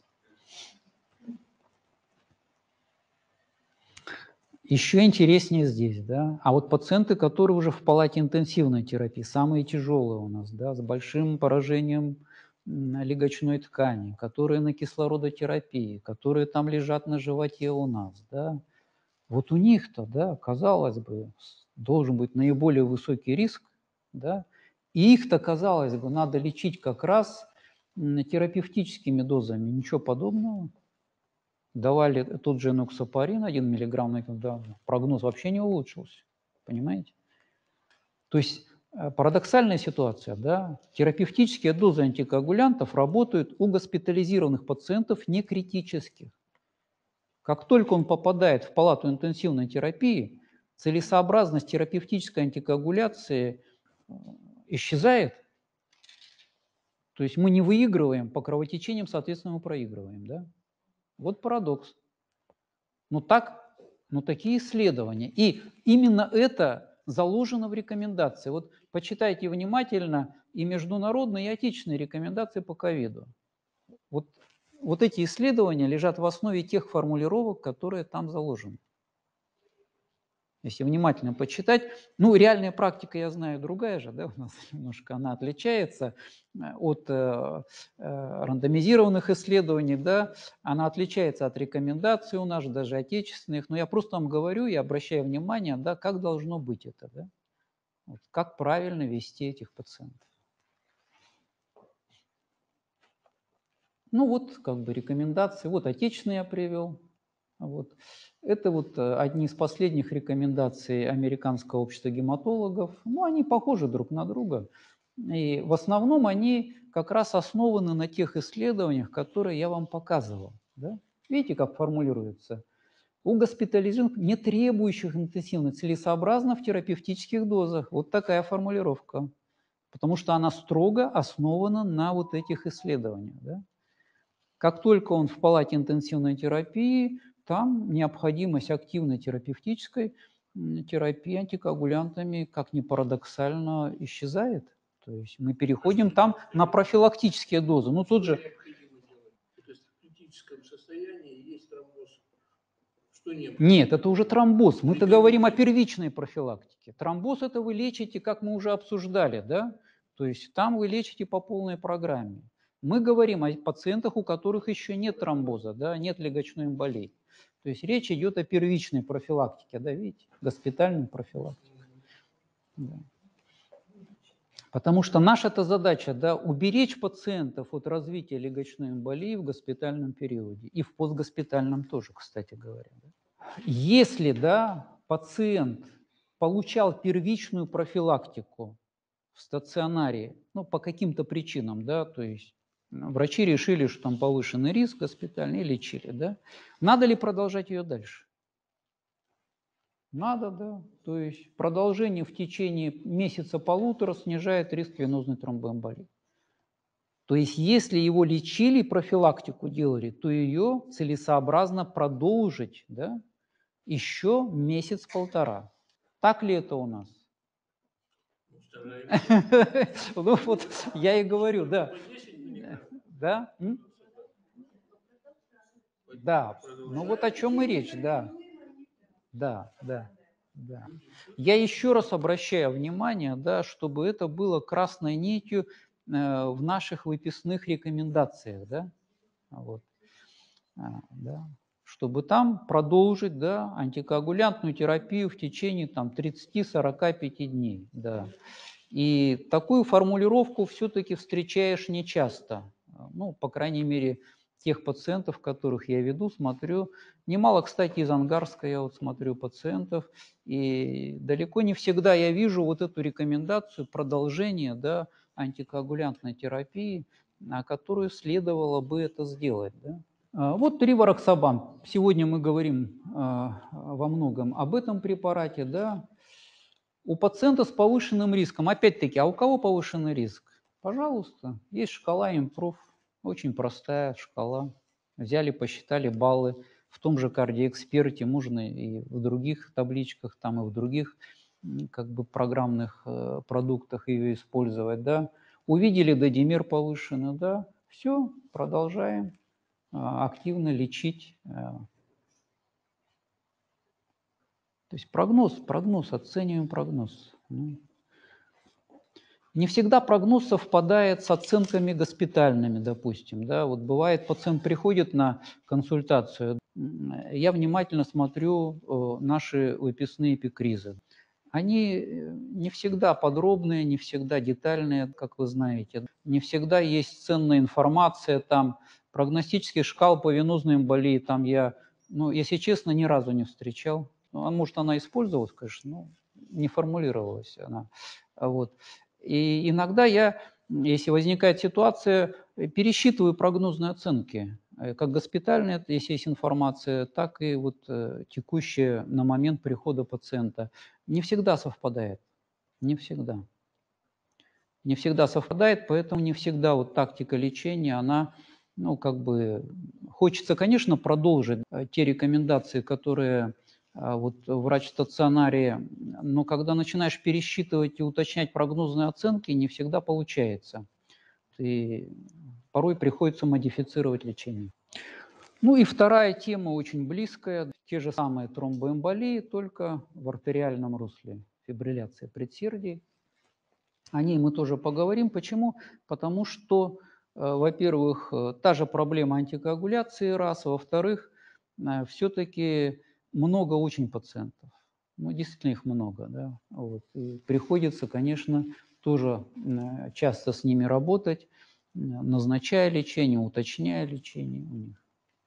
Еще интереснее здесь, да, а вот пациенты, которые уже в палате интенсивной терапии, самые тяжелые у нас, да, с большим поражением легочной ткани, которые на кислородотерапии, которые там лежат на животе у нас, да, вот у них-то, да, казалось бы, должен быть наиболее высокий риск, да, и их-то, казалось бы, надо лечить как раз терапевтическими дозами, ничего подобного. Давали тот же эноксапарин, один миллиграмм, да, прогноз вообще не улучшился, понимаете? То есть парадоксальная ситуация, да, терапевтические дозы антикоагулянтов работают у госпитализированных пациентов не критических. Как только он попадает в палату интенсивной терапии, целесообразность терапевтической антикоагуляции исчезает. То есть мы не выигрываем по кровотечениям, соответственно, мы проигрываем, да? Вот парадокс. Но так, но такие исследования. И именно это заложено в рекомендации. Вот почитайте внимательно и международные, и отечественные рекомендации по ковиду. Вот, вот эти исследования лежат в основе тех формулировок, которые там заложены. Если внимательно почитать, ну, реальная практика, я знаю, другая же, да, у нас немножко она отличается от э, э, рандомизированных исследований, да, она отличается от рекомендаций у нас, даже отечественных, но я просто вам говорю и обращаю внимание, да, как должно быть это, да, вот, как правильно вести этих пациентов. Ну, вот, как бы, рекомендации, вот, отечественные я привел. Вот. Это вот одни из последних рекомендаций Американского общества гематологов. Ну, они похожи друг на друга. И в основном они как раз основаны на тех исследованиях, которые я вам показывал. Да? Видите, как формулируется? У госпитализированных, не требующих интенсивной, целесообразно в терапевтических дозах. Вот такая формулировка. Потому что она строго основана на вот этих исследованиях. Да? Как только он в палате интенсивной терапии, там необходимость активной терапевтической терапии антикоагулянтами, как ни парадоксально, исчезает. То есть мы переходим там на профилактические дозы. Ну, тут же... То есть в критическом состоянии есть тромбоз. Что не было? Нет, это уже тромбоз. Мы-то говорим о первичной профилактике. Тромбоз это вы лечите, как мы уже обсуждали, да? То есть там вы лечите по полной программе. Мы говорим о пациентах, у которых еще нет тромбоза, да, нет легочной эмболии. То есть речь идет о первичной профилактике, да, видите, госпитальной профилактике. Да. Потому что наша-то задача, да, уберечь пациентов от развития легочной эмболии в госпитальном периоде и в постгоспитальном тоже, кстати говоря. Да. Если, да, пациент получал первичную профилактику в стационаре, ну, по каким-то причинам, да, то есть врачи решили, что там повышенный риск госпитальный, и лечили, да. Надо ли продолжать ее дальше? Надо, да. То есть продолжение в течение месяца-полутора снижает риск венозной тромбоэмболии. То есть если его лечили, профилактику делали, то ее целесообразно продолжить, да, еще месяц-полтора. Так ли это у нас? Ну вот я и говорю, да. Да? Да, ну вот о чем и речь, да. Да, да, да. Я еще раз обращаю внимание, да, чтобы это было красной нитью э, в наших выписных рекомендациях, да, вот, а, да, чтобы там продолжить, да, антикоагулянтную терапию в течение там тридцати-сорока пяти дней, да. И такую формулировку все-таки встречаешь нечасто, ну, по крайней мере, тех пациентов, которых я веду, смотрю. Немало, кстати, из Ангарска я вот смотрю пациентов. И далеко не всегда я вижу вот эту рекомендацию продолжения, да, антикоагулянтной терапии, которую следовало бы это сделать. Да. Вот ривароксабан. Сегодня мы говорим во многом об этом препарате. Да. У пациента с повышенным риском, опять-таки, а у кого повышенный риск? Пожалуйста, есть шкала импрув, очень простая шкала. Взяли, посчитали баллы. В том же кардиоэксперте можно и в других табличках, там и в других как бы программных э, продуктах ее использовать. Да. Увидели додимер повышенный, да, все, продолжаем э, активно лечить. Э. То есть прогноз, прогноз, оцениваем прогноз. Ну. Не всегда прогноз совпадает с оценками госпитальными, допустим. Да? Вот бывает, пациент приходит на консультацию, я внимательно смотрю наши выписные эпикризы. Они не всегда подробные, не всегда детальные, как вы знаете. Не всегда есть ценная информация, там прогностических шкал по венозной эмболии, там я, ну, если честно, ни разу не встречал. Ну, может, она использовалась, конечно, но не формулировалась она. Вот. И иногда я, если возникает ситуация, пересчитываю прогнозные оценки, как госпитальные, если есть информация, так и вот текущая на момент прихода пациента. Не всегда совпадает, не всегда. Не всегда совпадает, поэтому не всегда вот тактика лечения, она, ну, как бы, хочется, конечно, продолжить те рекомендации, которые вот врач в стационаре, но когда начинаешь пересчитывать и уточнять прогнозные оценки, не всегда получается. И порой приходится модифицировать лечение. Ну и вторая тема очень близкая, те же самые тромбоэмболии, только в артериальном русле, фибрилляция предсердий. О ней мы тоже поговорим. Почему? Потому что, во-первых, та же проблема антикоагуляции, раз, во-вторых, все-таки много очень пациентов. Ну, действительно их много, да. Вот. И приходится, конечно, тоже часто с ними работать, назначая лечение, уточняя лечение у них.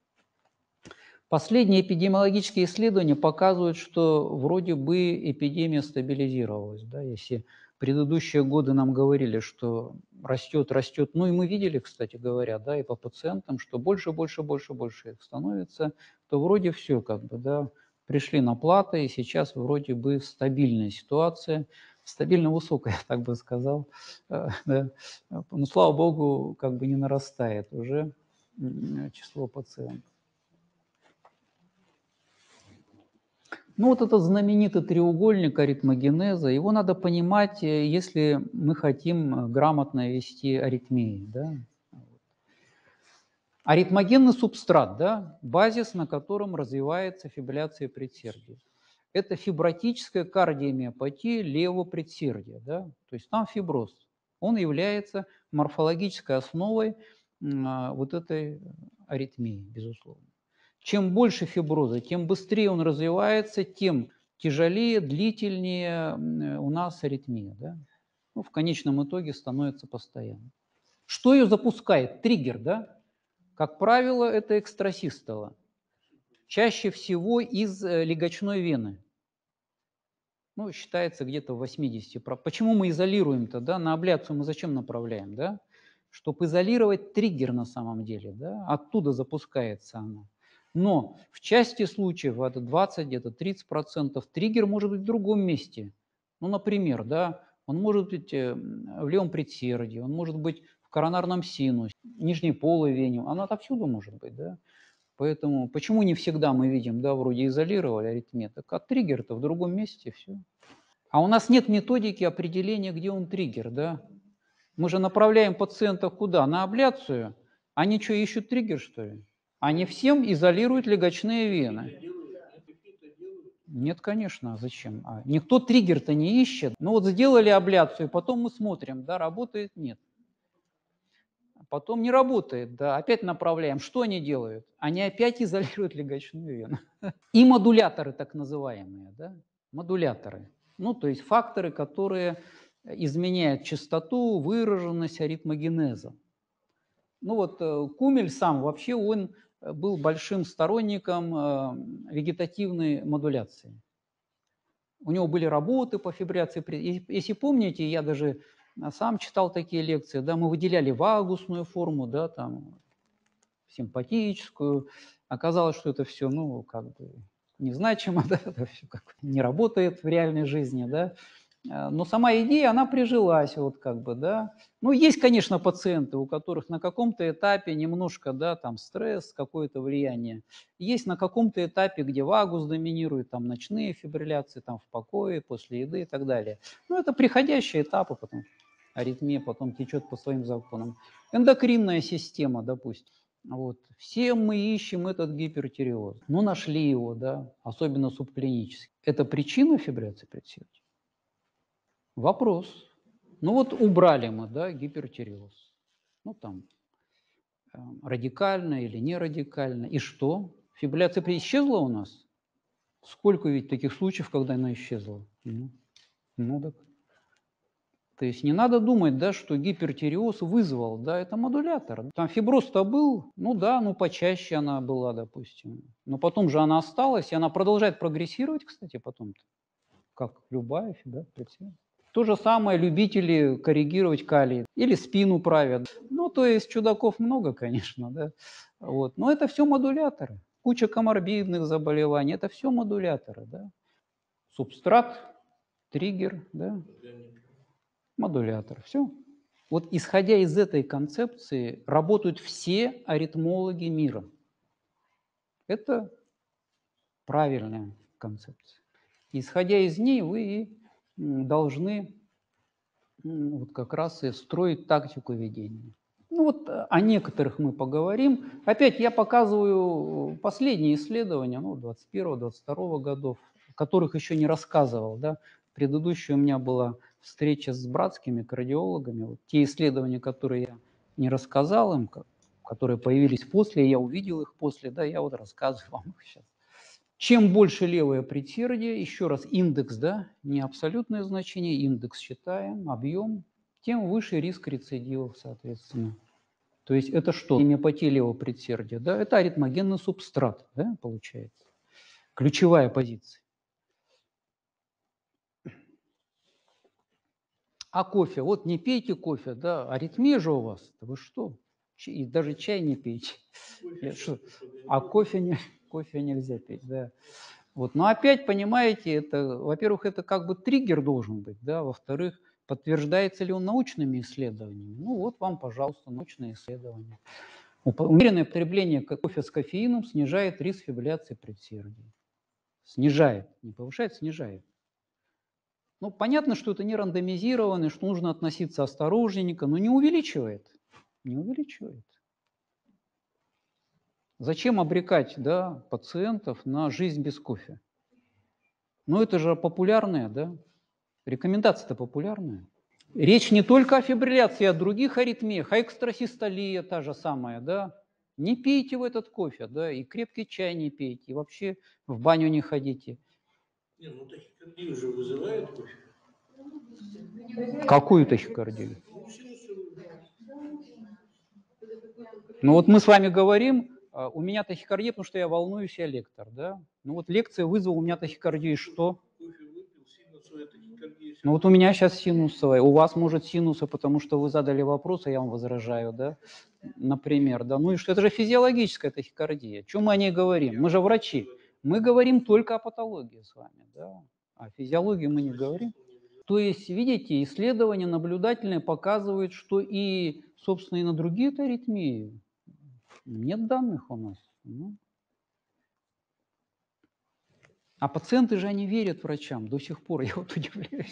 Последние эпидемиологические исследования показывают, что вроде бы эпидемия стабилизировалась. Да, если предыдущие годы нам говорили, что растет, растет, ну и мы видели, кстати говоря, да, и по пациентам, что больше, больше, больше, больше их становится, то вроде все как бы, да, пришли на платы, и сейчас вроде бы стабильная ситуация, стабильно высокая, я так бы сказал. Да. Но, слава богу, как бы не нарастает уже число пациентов. Ну вот этот знаменитый треугольник аритмогенеза, его надо понимать, если мы хотим грамотно вести аритмии. Да? Аритмогенный субстрат, да, базис, на котором развивается фибрилляция предсердия. Это фибротическая кардиомиопатия левого предсердия. Да? То есть там фиброз. Он является морфологической основой а, вот этой аритмии, безусловно. Чем больше фиброза, тем быстрее он развивается, тем тяжелее, длительнее у нас аритмия. Да? Ну, в конечном итоге становится постоянно. Что ее запускает? Триггер, да? Как правило, это экстрасистола. Чаще всего из легочной вены. Ну, считается где-то в восьмидесяти процентах. Почему мы изолируем-то? Да? На абляцию мы зачем направляем? Да? Чтобы изолировать триггер на самом деле. Да? Оттуда запускается она. Но в части случаев, это двадцать, где-то тридцать процентов, триггер может быть в другом месте. Ну, например, да, он может быть в левом предсердии, он может быть в коронарном синусе, нижней полой вене, она отовсюду может быть, да. Поэтому почему не всегда мы видим, да, вроде изолировали аритмию, так а триггер-то в другом месте, все. А у нас нет методики определения, где он триггер, да. Мы же направляем пациентов куда? На абляцию. Они что, ищут триггер, что ли? Они всем изолируют легочные вены. Нет, конечно, зачем? А никто триггер-то не ищет. Ну вот сделали абляцию, потом мы смотрим, да, работает, нет. Потом не работает, да, опять направляем. Что они делают? Они опять изолируют легочную вену. И модуляторы так называемые, да, модуляторы. Ну, то есть факторы, которые изменяют частоту, выраженность аритмогенеза. Ну вот э, Кумель сам вообще, он был большим сторонником э, вегетативной модуляции. У него были работы по фибрилляции. Если помните, я даже сам читал такие лекции, да, мы выделяли вагусную форму, да, там, симпатическую. Оказалось, что это все, ну, как бы незначимо, да, это все как бы не работает в реальной жизни, да. Но сама идея, она прижилась, вот как бы, да. Ну, есть, конечно, пациенты, у которых на каком-то этапе немножко, да, там стресс, какое-то влияние. Есть на каком-то этапе, где вагус доминирует, там ночные фибрилляции, там в покое, после еды и так далее. Ну, это приходящие этапы, потом аритмия потом течет по своим законам. Эндокринная система, допустим. Вот. Все мы ищем этот гипертиреоз. Ну, нашли его, да, особенно субклинически. Это причина фибрилляции предсердия? Вопрос. Ну вот убрали мы, да, гипертиреоз. Ну там э, радикально или не радикально. И что? Фибрилляция исчезла у нас? Сколько ведь таких случаев, когда она исчезла? Ну, ну так. То есть не надо думать, да, что гипертиреоз вызвал, да, это модулятор. Там фиброз-то был, ну да, ну почаще она была, допустим. Но потом же она осталась, и она продолжает прогрессировать, кстати, потом-то. Как любая фибрилляция. То же самое любители коррегировать калий или спину правят. Ну, то есть чудаков много, конечно, да. Вот. Но это все модуляторы. Куча коморбидных заболеваний, это все модуляторы, да. Субстрат, триггер, да, модулятор, все. Вот исходя из этой концепции работают все аритмологи мира. Это правильная концепция. Исходя из ней, вы должны вот как раз и строить тактику ведения. Ну вот о некоторых мы поговорим. Опять я показываю последние исследования, ну, двадцать первого — двадцать второго годов, о которых еще не рассказывал. Да. Предыдущая у меня была встреча с братскими кардиологами. Вот те исследования, которые я не рассказал им, которые появились после, я увидел их после, да, я вот рассказываю вам их сейчас. Чем больше левое предсердие, еще раз индекс, да, не абсолютное значение, индекс считаем, объем, тем выше риск рецидивов, соответственно. То есть это что? Миопатия левого предсердия, да, это аритмогенный субстрат, да, получается. Ключевая позиция. А кофе? Вот не пейте кофе, да, аритмия же у вас, да вы что? И даже чай не пейте. Я что? А кофе, не, кофе нельзя пить, да. Вот. Но опять, понимаете, это, во-первых, это как бы триггер должен быть, да, во-вторых, подтверждается ли он научными исследованиями. Ну вот вам, пожалуйста, научные исследования. Умеренное потребление кофе с кофеином снижает риск фибрилляции предсердия. Снижает, не повышает, снижает. Ну, понятно, что это не рандомизировано, что нужно относиться осторожненько, но не увеличивает. Не увеличивает. Зачем обрекать, да, пациентов на жизнь без кофе? Ну, это же популярное, да? Рекомендация-то популярная. Речь не только о фибрилляции, а о других аритмиях, а экстрасистолия та же самая, да? Не пейте в этот кофе, да, и крепкий чай не пейте, и вообще в баню не ходите. Не, ну тахикардию же вызывает кофе. Какую тахикардию? Ну, синусовую. Ну вот мы с вами говорим, у меня тахикардия, потому что я волнуюсь, я лектор, да? Ну вот лекция вызвала у меня тахикардию, и что? Кофе выпил, синусовая тахикардия. Ну вот у меня сейчас синусовая, у вас может синуса, потому что вы задали вопрос, а я вам возражаю, да? Например, да? Ну и что? Это же физиологическая тахикардия. Чем мы о ней говорим? Мы же врачи. Мы говорим только о патологии с вами, да? О физиологии мы не говорим. То есть, видите, исследования наблюдательные показывают, что и, собственно, и на другие аритмии нет данных у нас. Ну. А пациенты же, они верят врачам до сих пор. Я вот удивляюсь.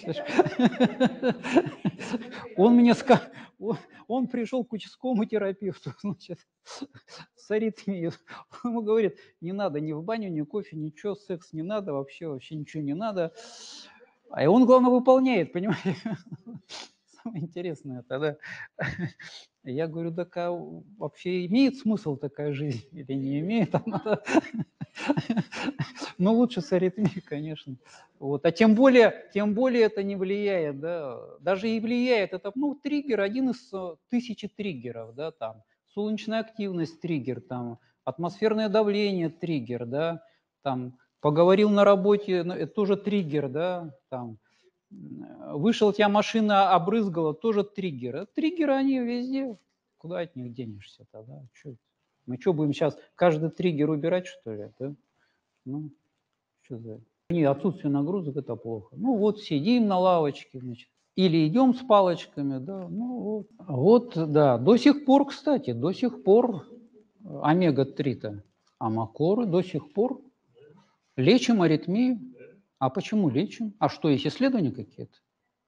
Он мне сказал, он пришел к участковому терапевту, значит, с аритмией. Он ему говорит, не надо ни в баню, ни кофе, ничего, секс не надо, вообще, вообще ничего не надо. А и он, главное, выполняет, понимаете? Самое интересное это, да. Я говорю, так а вообще имеет смысл такая жизнь или не имеет? Ну, лучше с аритмией, конечно. Вот. А тем более, тем более это не влияет, да. Даже и влияет, это, ну, триггер, один из тысячи триггеров, да, там. солнечная активность – триггер, там, атмосферное давление – триггер, да, там, поговорил на работе – это тоже триггер, да, там, вышел, тебя машина обрызгала – тоже триггер. Триггеры, они везде, куда от них денешься тогда? Чё? Мы что, будем сейчас каждый триггер убирать, что ли? Да? Ну, что за... Не, отсутствие нагрузок – это плохо. Ну вот сидим на лавочке, значит, или идем с палочками, да, ну вот. Вот, да, до сих пор, кстати, до сих пор омега три-то, амакоры до сих пор лечим аритмию. А почему лечим? А что, есть исследования какие-то?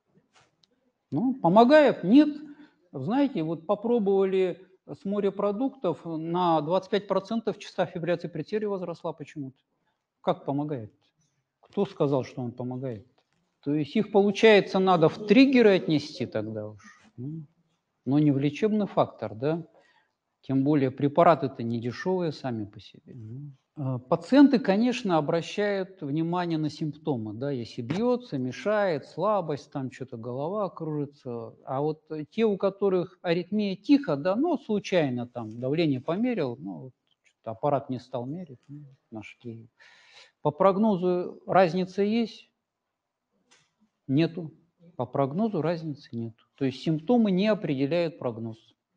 Ну, помогает? Нет. Знаете, вот попробовали с морепродуктов, на двадцать пять процентов частота фибрилляции предсердий возросла почему-то. Как помогает? Кто сказал, что он помогает? То есть их, получается, надо в триггеры отнести тогда уж, ну, но не в лечебный фактор, да? Тем более препараты-то не дешевые сами по себе. Пациенты, конечно, обращают внимание на симптомы, да, если бьется, мешает, слабость, там что-то голова кружится. А вот те, у которых аритмия тихо, да, ну, случайно там давление померил, ну, аппарат не стал мерить, ну, нашли. По прогнозу разница есть? Нету. По прогнозу разницы нету. То есть симптомы не определяют прогноз.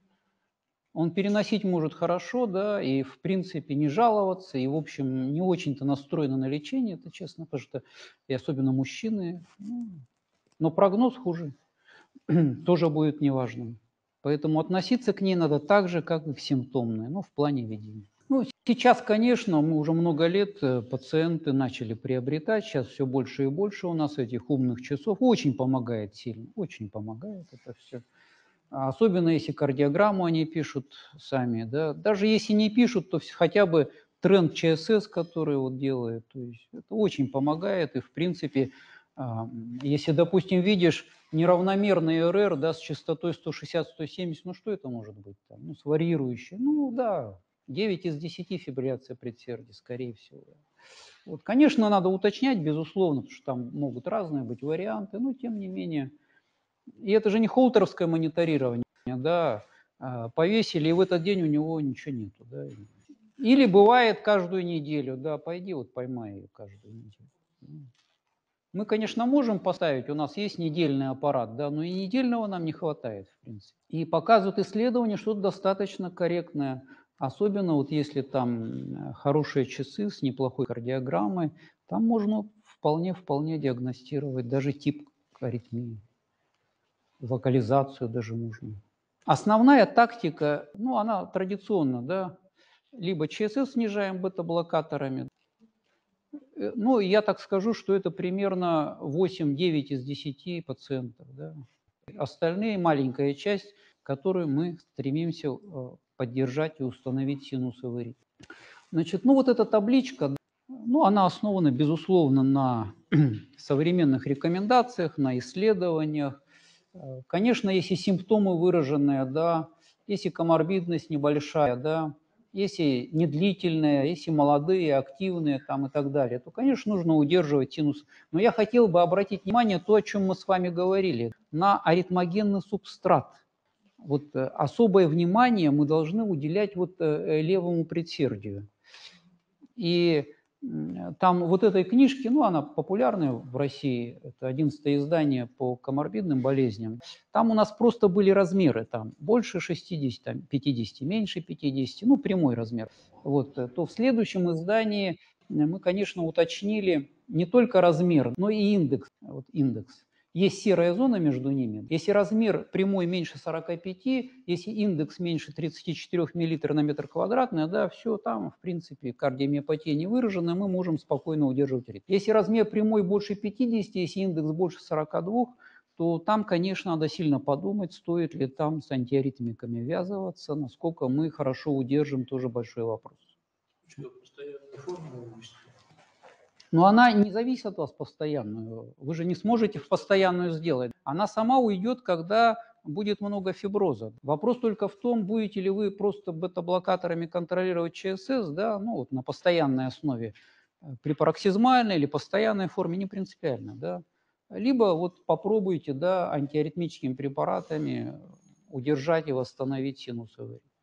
Он переносить может хорошо, да, и в принципе не жаловаться, и в общем не очень-то настроены на лечение, это честно, потому что и особенно мужчины. Ну, но прогноз хуже, тоже будет неважным. Поэтому относиться к ней надо так же, как и к симптомной, ну, в плане ведения. Ну, сейчас, конечно, мы уже много лет пациенты начали приобретать, сейчас все больше и больше у нас этих умных часов. Очень помогает сильно, очень помогает это все. Особенно если кардиограмму они пишут сами, да. Даже если не пишут, то хотя бы тренд ЧСС, который вот делает, то есть это очень помогает. И в принципе, если, допустим, видишь неравномерный эр эр, да, с частотой сто шестьдесят - сто семьдесят, ну что это может быть там? Ну, с варьирующей. Ну да, девять из десяти фибрилляция предсердий, скорее всего. Вот, конечно, надо уточнять, безусловно, потому что там могут разные быть варианты, но тем не менее. И это же не холтеровское мониторирование, да, повесили, и в этот день у него ничего нету, да. Или бывает каждую неделю, да, пойди вот поймай ее каждую неделю. Мы, конечно, можем поставить, у нас есть недельный аппарат, да, но и недельного нам не хватает, в принципе. И показывают исследования, что это достаточно корректное, особенно вот если там хорошие часы с неплохой кардиограммой, там можно вполне-вполне диагностировать даже тип аритмии. Локализацию даже можно. Основная тактика, ну, она традиционна, да, либо ЧСС снижаем бета-блокаторами, ну, я так скажу, что это примерно восемь-девять из десяти пациентов, да. Остальные маленькая часть, которую мы стремимся поддержать и установить синусовый ритм. Значит, ну вот эта табличка, ну, она основана, безусловно, на современных рекомендациях, на исследованиях. Конечно, если симптомы выраженные, да, если коморбидность небольшая, да, если недлительная, если молодые, активные там и так далее, то, конечно, нужно удерживать синус. Но я хотел бы обратить внимание на то, о чем мы с вами говорили, на аритмогенный субстрат. Вот особое внимание мы должны уделять вот левому предсердию. И там вот этой книжки, ну, она популярная в России, это одиннадцатое издание по коморбидным болезням. Там у нас просто были размеры, там больше шестидесяти, там, пятидесяти, меньше пятидесяти, ну, прямой размер. Вот, то в следующем издании мы, конечно, уточнили не только размер, но и индекс. Вот индекс. Есть серая зона между ними. Если размер прямой меньше сорока пяти, если индекс меньше тридцати четырёх миллилитров на метр квадратный, да, все там, в принципе, кардиомиопатия не выражена, мы можем спокойно удерживать ритм. Если размер прямой больше пятидесяти, если индекс больше сорока двух, то там, конечно, надо сильно подумать, стоит ли там с антиаритмиками ввязываться, насколько мы хорошо удержим, тоже большой вопрос. Что, постоянную форму ввести? Но она не зависит от вас постоянную. Вы же не сможете в постоянную сделать. Она сама уйдет, когда будет много фиброза. Вопрос только в том, будете ли вы просто бета-блокаторами контролировать ЧСС, да, ну вот на постоянной основе, при пароксизмальной или постоянной форме, не принципиально, да. Либо вот попробуйте, да, антиаритмическими препаратами удержать и восстановить синусовый.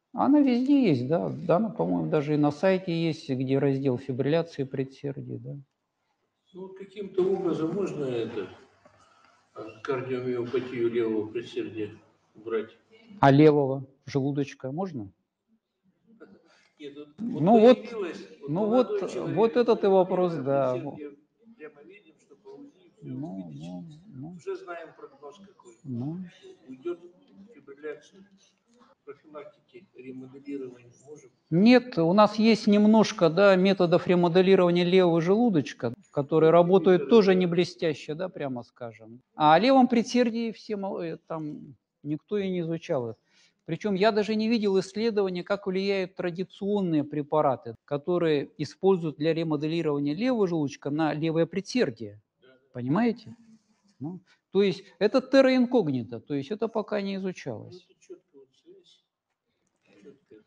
Она везде есть, да. Да, она, по-моему, даже и на сайте есть, где раздел фибрилляции предсердий, да. Ну, вот каким-то образом можно это, кардиомиопатию левого предсердия убрать? А левого желудочка можно? Нет, вот, вот Ну вот, появилось, вот ну молодой вот, человек, вот этот и левое вопрос, да. предсердие, прямо видим, что по УЗИ все Ну, вылечилось. ну, ну, Уже знаем прогноз какой. ну. Уйдет фибрилляция. Профилактики, ремоделирования можем? Нет, у нас есть немножко, да, методов ремоделирования левого желудочка, которые работают тоже не блестяще, да, прямо скажем. А о левом предсердии все мол- э, там никто и не изучал. Причем я даже не видел исследования, как влияют традиционные препараты, которые используют для ремоделирования левого желудочка на левое предсердие. Понимаете? Ну, то есть это терра инкогнито, то есть это пока не Ну, изучалось. это четкая вот связь. Четкая.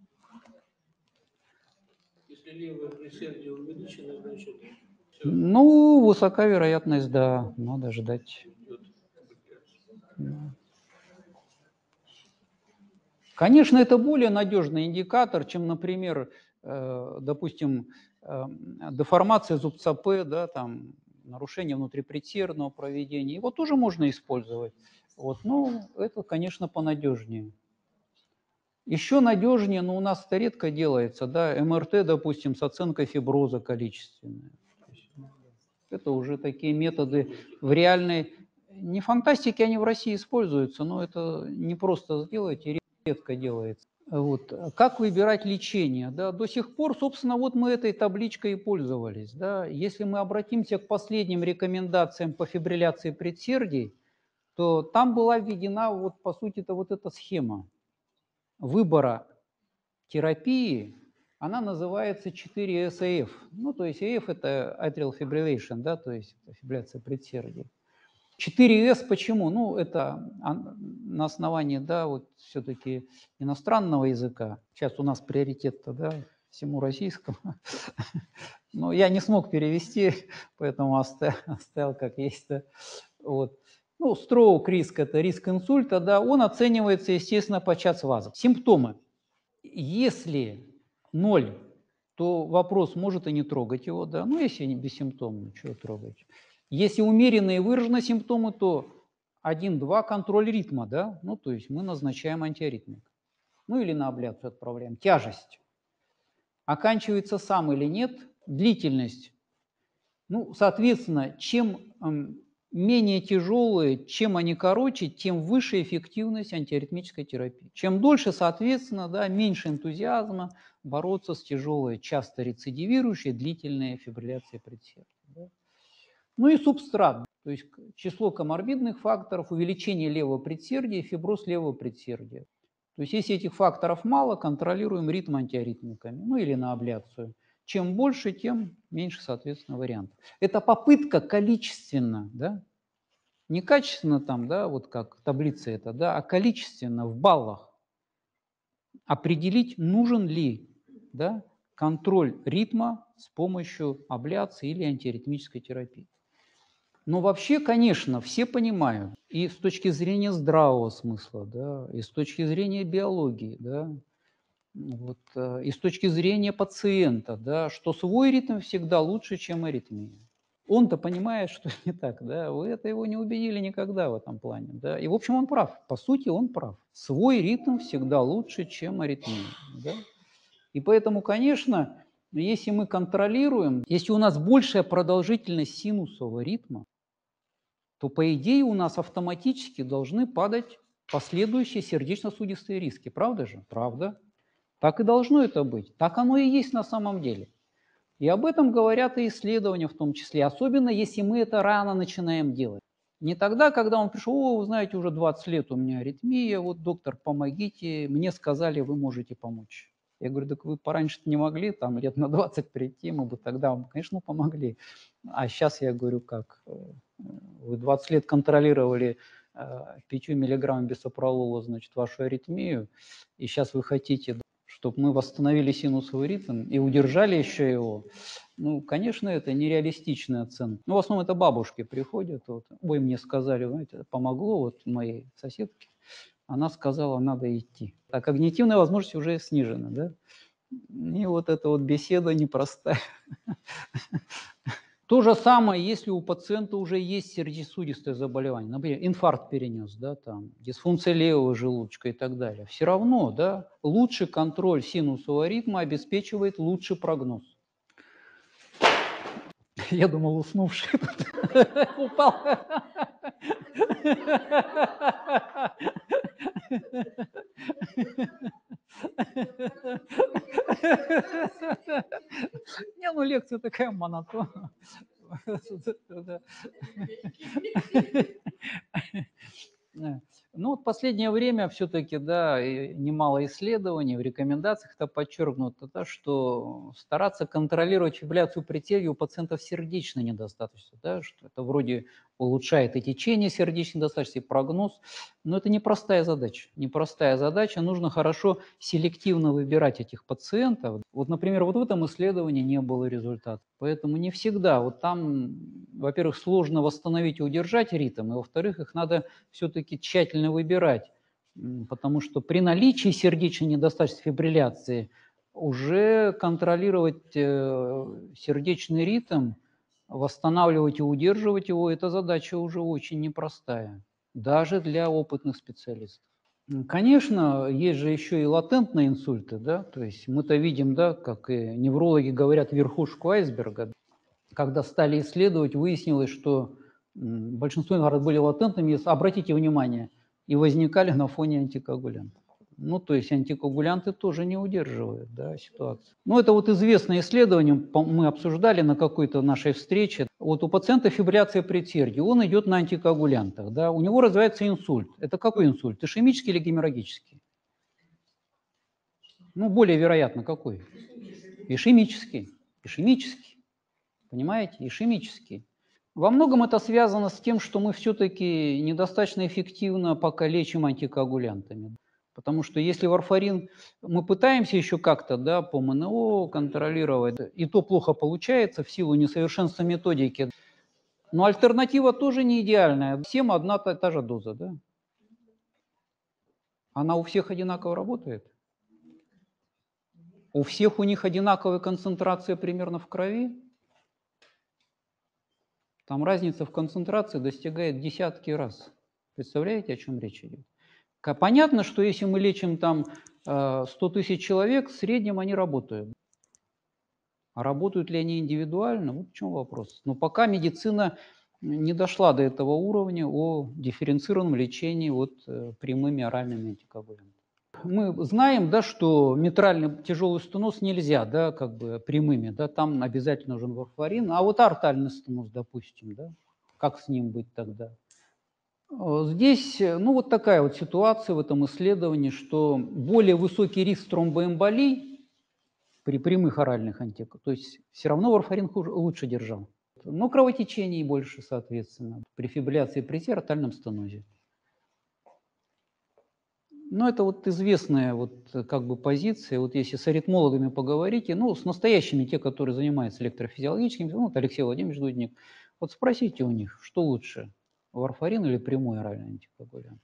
Если левое предсердие увеличено, значит, все, Ну, высока вероятность, да, надо ждать. уйдет фибрилляция. Да. Конечно, это более надежный индикатор, чем, например, э, допустим, э, деформация зубца П, да, там, нарушение внутрипредсердного проведения. Его тоже можно использовать. Вот, ну, это, конечно, понадежнее. Еще надежнее, но у нас это редко делается, да, эм эр тэ, допустим, с оценкой фиброза количественной. Это уже такие методы в реальной... Не фантастике они в России используются, но это не просто сделать и редко делается. Вот. Как выбирать лечение? Да, до сих пор, собственно, вот мы этой табличкой и пользовались. Да. Если мы обратимся к последним рекомендациям по фибрилляции предсердий, то там была введена, вот, по сути, это вот эта схема выбора терапии. Она называется четыре эс а эф. Ну, то есть эй эф – это atrial fibrillation, да, то есть фибрилляция предсердий. четыре эс почему? Ну, это на основании, да, вот все-таки иностранного языка. Сейчас у нас приоритет-то, да, всему российскому. Но я не смог перевести, поэтому оставил, оставил как есть. Да. Вот. Ну, stroke риск – это риск инсульта, да, он оценивается, естественно, по час-вазу. Симптомы. Если ноль, то вопрос может и не трогать его, да. Ну, если не бессимптомно, чего трогать. Если умеренные выраженные симптомы, то один-два контроль ритма, да. Ну, то есть мы назначаем антиаритмик. Ну, или на абляцию отправляем. Тяжесть. Оканчивается сам или нет. Длительность. Ну, соответственно, чем эм, менее тяжелые, чем они короче, тем выше эффективность антиаритмической терапии. Чем дольше, соответственно, да, меньше энтузиазма бороться с тяжелой, часто рецидивирующей, длительной фибрилляцией предсердия. Да. Ну и субстрат, то есть число коморбидных факторов, увеличение левого предсердия, фиброз левого предсердия. То есть если этих факторов мало, контролируем ритм антиаритмиками, ну или на абляцию. Чем больше, тем меньше, соответственно, вариантов. Это попытка количественно, да, не качественно там, да, вот как таблица это, да, а количественно в баллах определить, нужен ли, да, контроль ритма с помощью абляции или антиаритмической терапии. Но вообще, конечно, все понимают, и с точки зрения здравого смысла, да, и с точки зрения биологии, да, вот, и с точки зрения пациента, да, что свой ритм всегда лучше, чем аритмия. Он-то понимает, что не так, да, вы это его не убедили никогда в этом плане, да, и, в общем, он прав, по сути, он прав. Свой ритм всегда лучше, чем аритмия, да. И поэтому, конечно, если мы контролируем, если у нас большая продолжительность синусового ритма, то, по идее, у нас автоматически должны падать последующие сердечно-сосудистые риски. Правда же? Правда. Так и должно это быть. Так оно и есть на самом деле. И об этом говорят и исследования в том числе, особенно если мы это рано начинаем делать. Не тогда, когда он пришел: о, вы знаете, уже двадцать лет у меня аритмия, вот, доктор, помогите, мне сказали, вы можете помочь. Я говорю: так вы пораньше-то не могли, там, лет на двадцать прийти, мы бы тогда вам, конечно, помогли. А сейчас я говорю, как, вы двадцать лет контролировали пятью миллиграммами бисопролола, значит, вашу аритмию, и сейчас вы хотите, чтобы мы восстановили синусовый ритм и удержали еще его. Ну, конечно, это нереалистичная оценка. Ну, в основном это бабушки приходят, вот, ой, мне сказали, знаете, помогло вот моей соседке, она сказала, надо идти. А когнитивная возможность уже снижена, да? И вот эта вот беседа непростая. То же самое, если у пациента уже есть сердечно-сосудистое заболевание, например, инфаркт перенес, да, там, дисфункция левого желудочка и так далее. Все равно, да, лучший контроль синусового ритма обеспечивает лучший прогноз. Я думал, уснувший упал. Не, ну лекция такая монотонная. Ну, вот в последнее время все-таки, да, немало исследований, в рекомендациях это подчеркнуто, да, что стараться контролировать фибрилляцию предсердий у пациентов сердечной недостаточности, да, что это вроде улучшает и течение сердечной недостаточности, и прогноз, но это непростая задача. Непростая задача, нужно хорошо селективно выбирать этих пациентов. Вот, например, вот в этом исследовании не было результата. Поэтому не всегда. Вот там, во-первых, сложно восстановить и удержать ритм, и, во-вторых, их надо все-таки тщательно выбирать, потому что при наличии сердечной недостаточности фибрилляции уже контролировать сердечный ритм, восстанавливать и удерживать его, эта задача уже очень непростая, даже для опытных специалистов. Конечно, есть же еще и латентные инсульты, да, то есть мы-то видим, да, как и неврологи говорят, верхушку айсберга. Когда стали исследовать, выяснилось, что большинство инфарктов были латентными, обратите внимание, и возникали на фоне антикоагулянтов. Ну, то есть антикоагулянты тоже не удерживают, да, ситуацию. Ну, это вот известное исследование, мы обсуждали на какой-то нашей встрече. Вот у пациента фибрилляция предсердий, он идет на антикоагулянтах, да, у него развивается инсульт. Это какой инсульт? Ишемический или геморрагический? Ну, более вероятно, какой? Ишемический. Ишемический. Понимаете? Ишемический. Во многом это связано с тем, что мы все-таки недостаточно эффективно пока лечим антикоагулянтами. Потому что если варфарин, мы пытаемся еще как-то, да, по МНО контролировать, и то плохо получается в силу несовершенства методики. Но альтернатива тоже не идеальная. Всем одна та, та же доза, да? Она у всех одинаково работает? У всех у них одинаковая концентрация примерно в крови? Там разница в концентрации достигает десятки раз. Представляете, о чем речь идет? Понятно, что если мы лечим там сто тысяч человек, в среднем они работают. А работают ли они индивидуально? Вот в чем вопрос. Но пока медицина не дошла до этого уровня о дифференцированном лечении вот прямыми оральными антикоагулянтами. Мы знаем, да, что митральный тяжелый стеноз нельзя, да, как бы прямыми, да, там обязательно нужен варфарин. А вот артальный стеноз, допустим, да, как с ним быть тогда? Здесь, ну, вот такая вот ситуация в этом исследовании, что более высокий риск тромбоэмболий при прямых оральных антикоагулянтах, то есть все равно варфарин хуже, лучше держал. Но кровотечений больше, соответственно, при фибрилляции предсердий, артальном стенозе. Ну, это вот известная вот как бы позиция. Вот если с аритмологами поговорите, ну, с настоящими, те, которые занимаются электрофизиологическим, ну, вот Алексей Владимирович Дудник, вот спросите у них, что лучше, варфарин или прямой оральный антикоагулянт?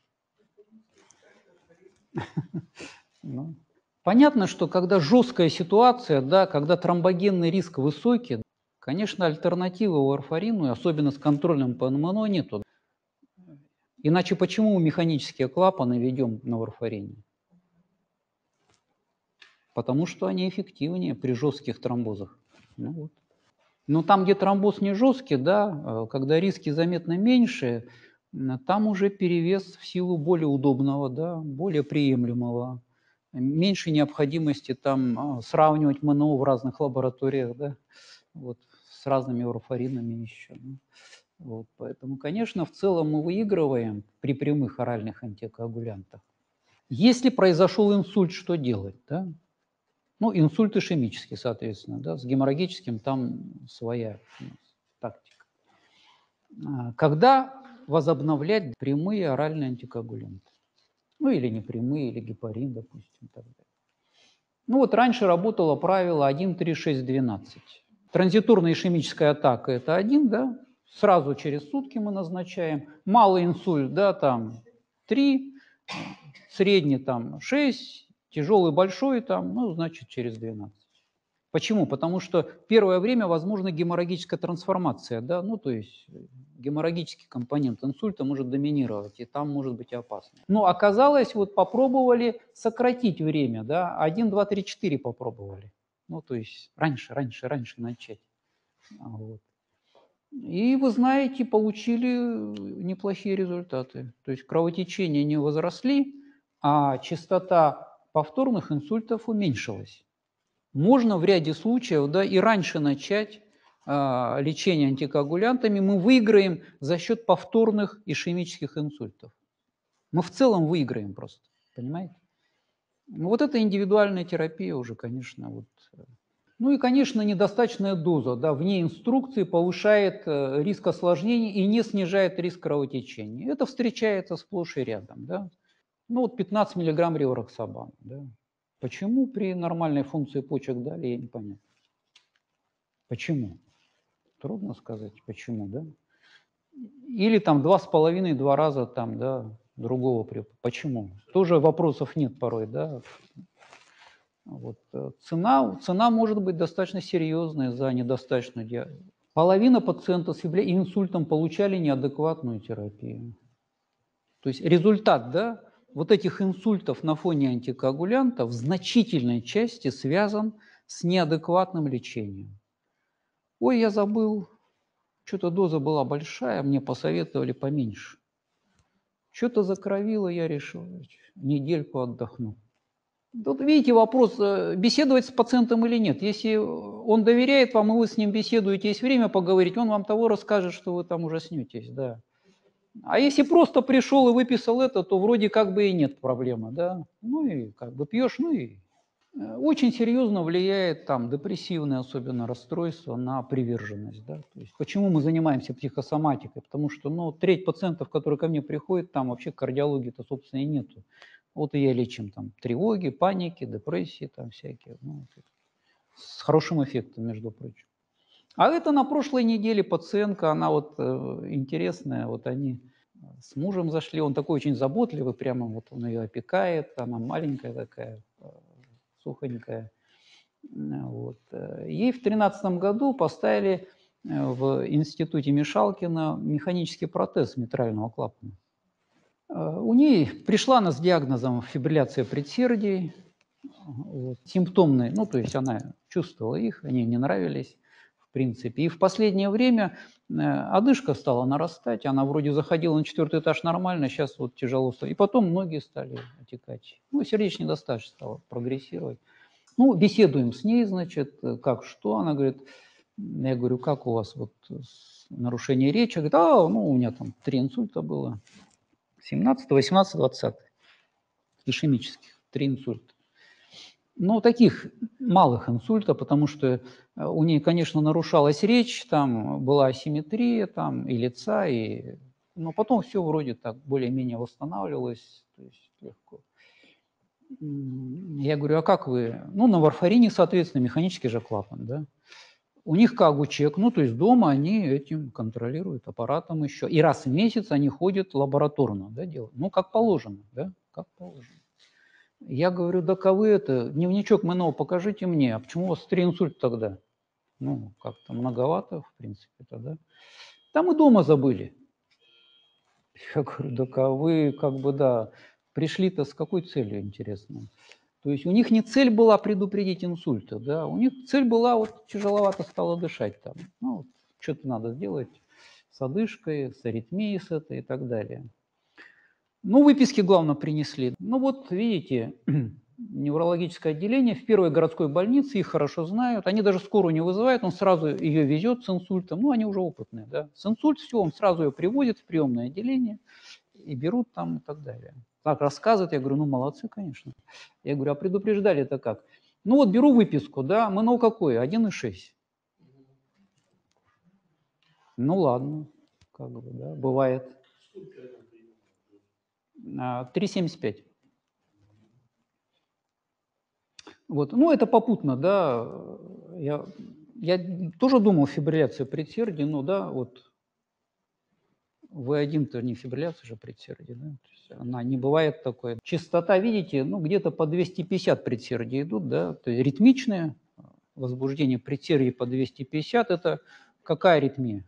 Ну, понятно, что когда жесткая ситуация, да, когда тромбогенный риск высокий, конечно, альтернативы варфарину, особенно с контролем по МНО, нету. Иначе почему мы механические клапаны ведем на варфарине? Потому что они эффективнее при жестких тромбозах. Ну, вот. Но там, где тромбоз не жесткий, да, когда риски заметно меньше, там уже перевес в силу более удобного, да, более приемлемого, меньше необходимости там сравнивать МНО в разных лабораториях, да, вот, с разными варфаринами еще. Вот, поэтому, конечно, в целом мы выигрываем при прямых оральных антикоагулянтах. Если произошел инсульт, что делать? Да? Ну, инсульт ишемический, соответственно, да, с геморрагическим там своя тактика. Когда возобновлять прямые оральные антикоагулянты? Ну, или не прямые, или гепарин, допустим. Так далее. Ну, вот раньше работало правило один, три, шесть, двенадцать. Транзиторная ишемическая атака – это один, да, сразу через сутки мы назначаем. Малый инсульт, да, там три, Средний там шесть, тяжелый большой там, ну, значит, через двенадцать. Почему? Потому что первое время возможна геморрагическая трансформация, да, ну, то есть геморрагический компонент инсульта может доминировать, и там может быть и опасно. Но оказалось, вот попробовали сократить время, да, один, два, три, четыре попробовали. Ну, то есть раньше, раньше, раньше начать. Вот. И, вы знаете, получили неплохие результаты. То есть кровотечения не возросли, а частота повторных инсультов уменьшилась. Можно в ряде случаев, да, и раньше начать а, лечение антикоагулянтами, мы выиграем за счет повторных ишемических инсультов. Мы в целом выиграем просто, понимаете? Ну, вот это индивидуальная терапия уже, конечно. Вот. Ну и, конечно, недостаточная доза, да, вне инструкции повышает э, риск осложнений и не снижает риск кровотечения. Это встречается сплошь и рядом, да. Ну вот пятнадцать миллиграмм ревароксабана, да. Почему при нормальной функции почек дали, я не понял. Почему? Трудно сказать, почему, да? Или там два с половиной, два раза там, да, другого препарата. Почему? Тоже вопросов нет порой, да. Вот. Цена, цена может быть достаточно серьезная за недостаточную диагноз. Половина пациентов с инсультом получали неадекватную терапию. То есть результат, да, вот этих инсультов на фоне антикоагулянтов в значительной части связан с неадекватным лечением. Ой, я забыл, что-то доза была большая, мне посоветовали поменьше. Что-то закровило, я решил, недельку отдохну. Тут, видите, вопрос, беседовать с пациентом или нет. Если он доверяет вам, и вы с ним беседуете, есть время поговорить, он вам того расскажет, что вы там ужаснетесь, да. А если просто пришел и выписал это, то вроде как бы и нет проблемы, да. Ну и как бы пьешь, ну и... Очень серьезно влияет там депрессивное, особенно расстройство, на приверженность, да. То есть почему мы занимаемся психосоматикой? Потому что, ну, треть пациентов, которые ко мне приходят, там вообще кардиологии-то, собственно, и нету. Вот и я лечим там тревоги, паники, депрессии там всякие, ну, с хорошим эффектом, между прочим. А это на прошлой неделе пациентка, она вот э, интересная, вот они с мужем зашли, он такой очень заботливый, прямо вот он ее опекает, она маленькая такая, сухонькая. Вот. Ей в тринадцатом году поставили в институте Мишалкина механический протез митрального клапана. У нее пришла она с диагнозом фибрилляция предсердий, вот, симптомные, ну, то есть она чувствовала их, они не нравились, в принципе. И в последнее время одышка стала нарастать, она вроде заходила на четвертый этаж нормально, сейчас вот тяжело стало. И потом многие стали отекать. Ну, сердечная недостаточность стала прогрессировать. Ну, беседуем с ней, значит, как, что. Она говорит, я говорю, как у вас вот нарушение речи? Говорит, а, ну, у меня там три инсульта было. семнадцатый, восемнадцатый, двадцатый. Ишемических. Три инсульта. Ну, таких малых инсульта, потому что у нее, конечно, нарушалась речь, там была асимметрия, там и лица, и... но потом все вроде так более-менее восстанавливалось, то есть легко. Я говорю, а как вы? Ну, на варфарине, соответственно, механический же клапан, да. У них кагу-чек, ну, то есть дома они этим контролируют аппаратом еще. И раз в месяц они ходят лабораторно, да, делают. Ну, как положено, да, как положено. Я говорю, да ка вы это, дневничок МНО покажите мне, а почему у вас три инсульта тогда? Ну, как-то многовато, в принципе, тогда. Там и дома забыли. Я говорю, да ка вы, как бы, да, пришли-то с какой целью, интересно? То есть у них не цель была предупредить инсульты, да, у них цель была, вот тяжеловато стало дышать там. Ну, вот, что-то надо сделать с одышкой, с аритмией с этой и так далее. Ну, выписки, главное, принесли. Ну, вот, видите, неврологическое отделение в первой городской больнице, их хорошо знают, они даже скорую не вызывают, он сразу ее везет с инсультом, ну, они уже опытные, да. С инсульт, все, он сразу ее приводит в приемное отделение и берут там и так далее. Так рассказывают, я говорю, ну, молодцы, конечно. Я говорю, а предупреждали это как? Ну, вот беру выписку, да, МНО какое? один и шесть. Ну, ладно, как бы, да, бывает. три семьдесят пять. Вот. Ну, это попутно, да. Я, я тоже думал фибрилляция предсердий, ну, да, вот вэ один-то не фибрилляция же предсердий, да? То есть она не бывает такой. Частота, видите, ну где-то по двести пятьдесят предсердий идут, да, то есть ритмичные возбуждение предсердий по двести пятьдесят, это какая аритмия?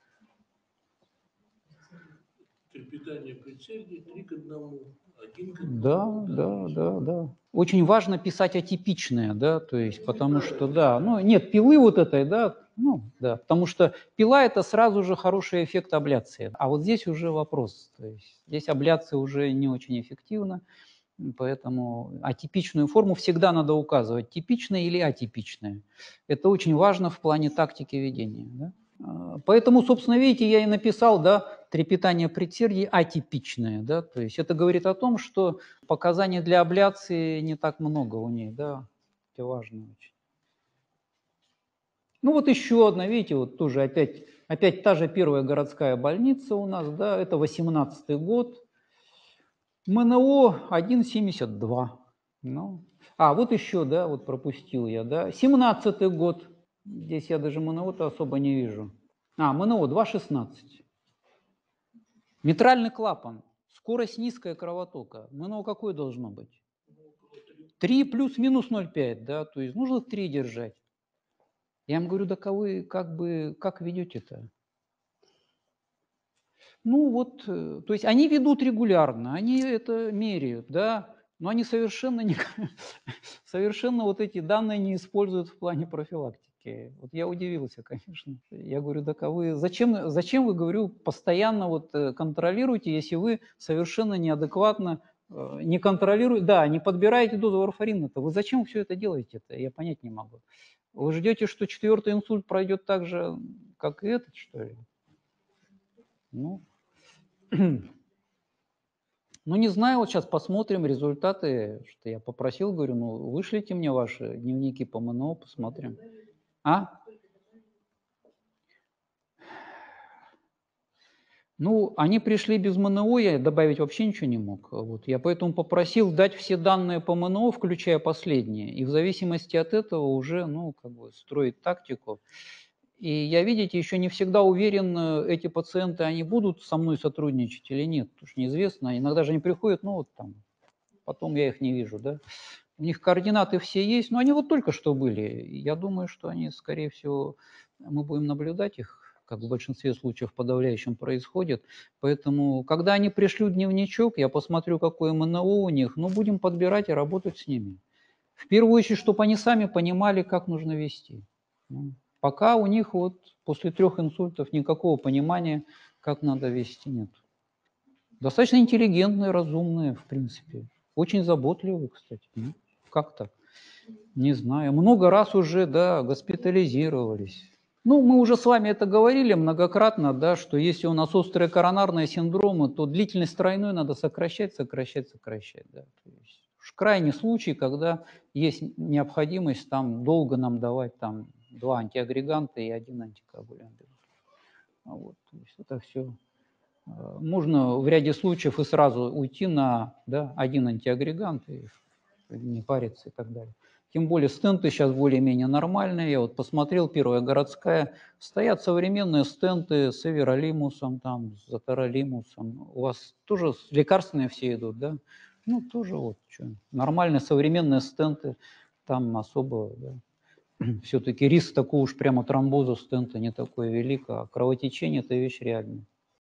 Трепетание предсердий три к одному, один к Да, одному. да, да, да. Очень важно писать атипичные, да, то есть, потому что, да, ну, нет пилы вот этой, да, ну, да, потому что пила – это сразу же хороший эффект абляции. А вот здесь уже вопрос, то есть здесь абляция уже не очень эффективна, поэтому атипичную форму всегда надо указывать, типичная или атипичная. Это очень важно в плане тактики ведения, да. Поэтому, собственно, видите, я и написал, да, трепетание предсердий атипичное, да, то есть это говорит о том, что показаний для абляции не так много у ней, да, это важно очень. Ну вот еще одна, видите, вот тоже опять, опять та же первая городская больница у нас, да, это восемнадцатый год, МНО один семьдесят два, ну, а вот еще, да, вот пропустил я, да, семнадцатый год, здесь я даже МНО-то особо не вижу. А, МНО два шестнадцать. Митральный клапан. Скорость низкая кровотока. МНО какое должно быть? три плюс-минус ноль целых пять десятых, да, то есть нужно три держать. Я вам говорю, да как вы, как бы, как ведете-то? Ну вот, то есть они ведут регулярно, они это меряют, да, но они совершенно, не, совершенно вот эти данные не используют в плане профилактики. Вот я удивился, конечно. Я говорю, да вы зачем, зачем вы, говорю, постоянно вот контролируете, если вы совершенно неадекватно не контролируете, да, не подбираете дозу варфарина-то. Вы зачем все это делаете-то? Я понять не могу. Вы ждете, что четвертый инсульт пройдет так же, как и этот, что ли? Ну, ну, не знаю, вот сейчас посмотрим результаты, что я попросил, говорю, ну, вышлите мне ваши дневники по МНО, посмотрим. А? Ну, они пришли без МНО, я добавить вообще ничего не мог. Вот. Я поэтому попросил дать все данные по МНО, включая последние, и в зависимости от этого уже, ну, как бы строить тактику. И я, видите, еще не всегда уверен, эти пациенты, они будут со мной сотрудничать или нет, потому что неизвестно. Иногда же они приходят, ну, вот там, потом я их не вижу, да. У них координаты все есть, но они вот только что были. Я думаю, что они, скорее всего, мы будем наблюдать их, как в большинстве случаев подавляющем происходит. Поэтому, когда они пришлют дневничок, я посмотрю, какое МНО у них, ну, будем подбирать и работать с ними. В первую очередь, чтобы они сами понимали, как нужно вести. Пока у них вот после трех инсультов никакого понимания, как надо вести, нет. Достаточно интеллигентные, разумные, в принципе. Очень заботливые, кстати. Ну, как так? Не знаю. Много раз уже, да, госпитализировались. Ну, мы уже с вами это говорили многократно, да, что если у нас острые коронарные синдромы, то длительность тройной надо сокращать, сокращать, сокращать. Да. То есть крайний случай, когда есть необходимость там долго нам давать там два антиагреганта и один антикоагулянт. Вот, то есть это все. Можно в ряде случаев и сразу уйти на, да, один антиагрегант и не париться и так далее. Тем более стенты сейчас более-менее нормальные. Я вот посмотрел, первая городская. Стоят современные стенты с эверолимусом, там, с затаролимусом. У вас тоже лекарственные все идут, да? Ну, тоже вот что. Нормальные современные стенты. Там особо, да. Все-таки риск такого уж прямо тромбоза стента не такой велик, а кровотечение – это вещь реальная.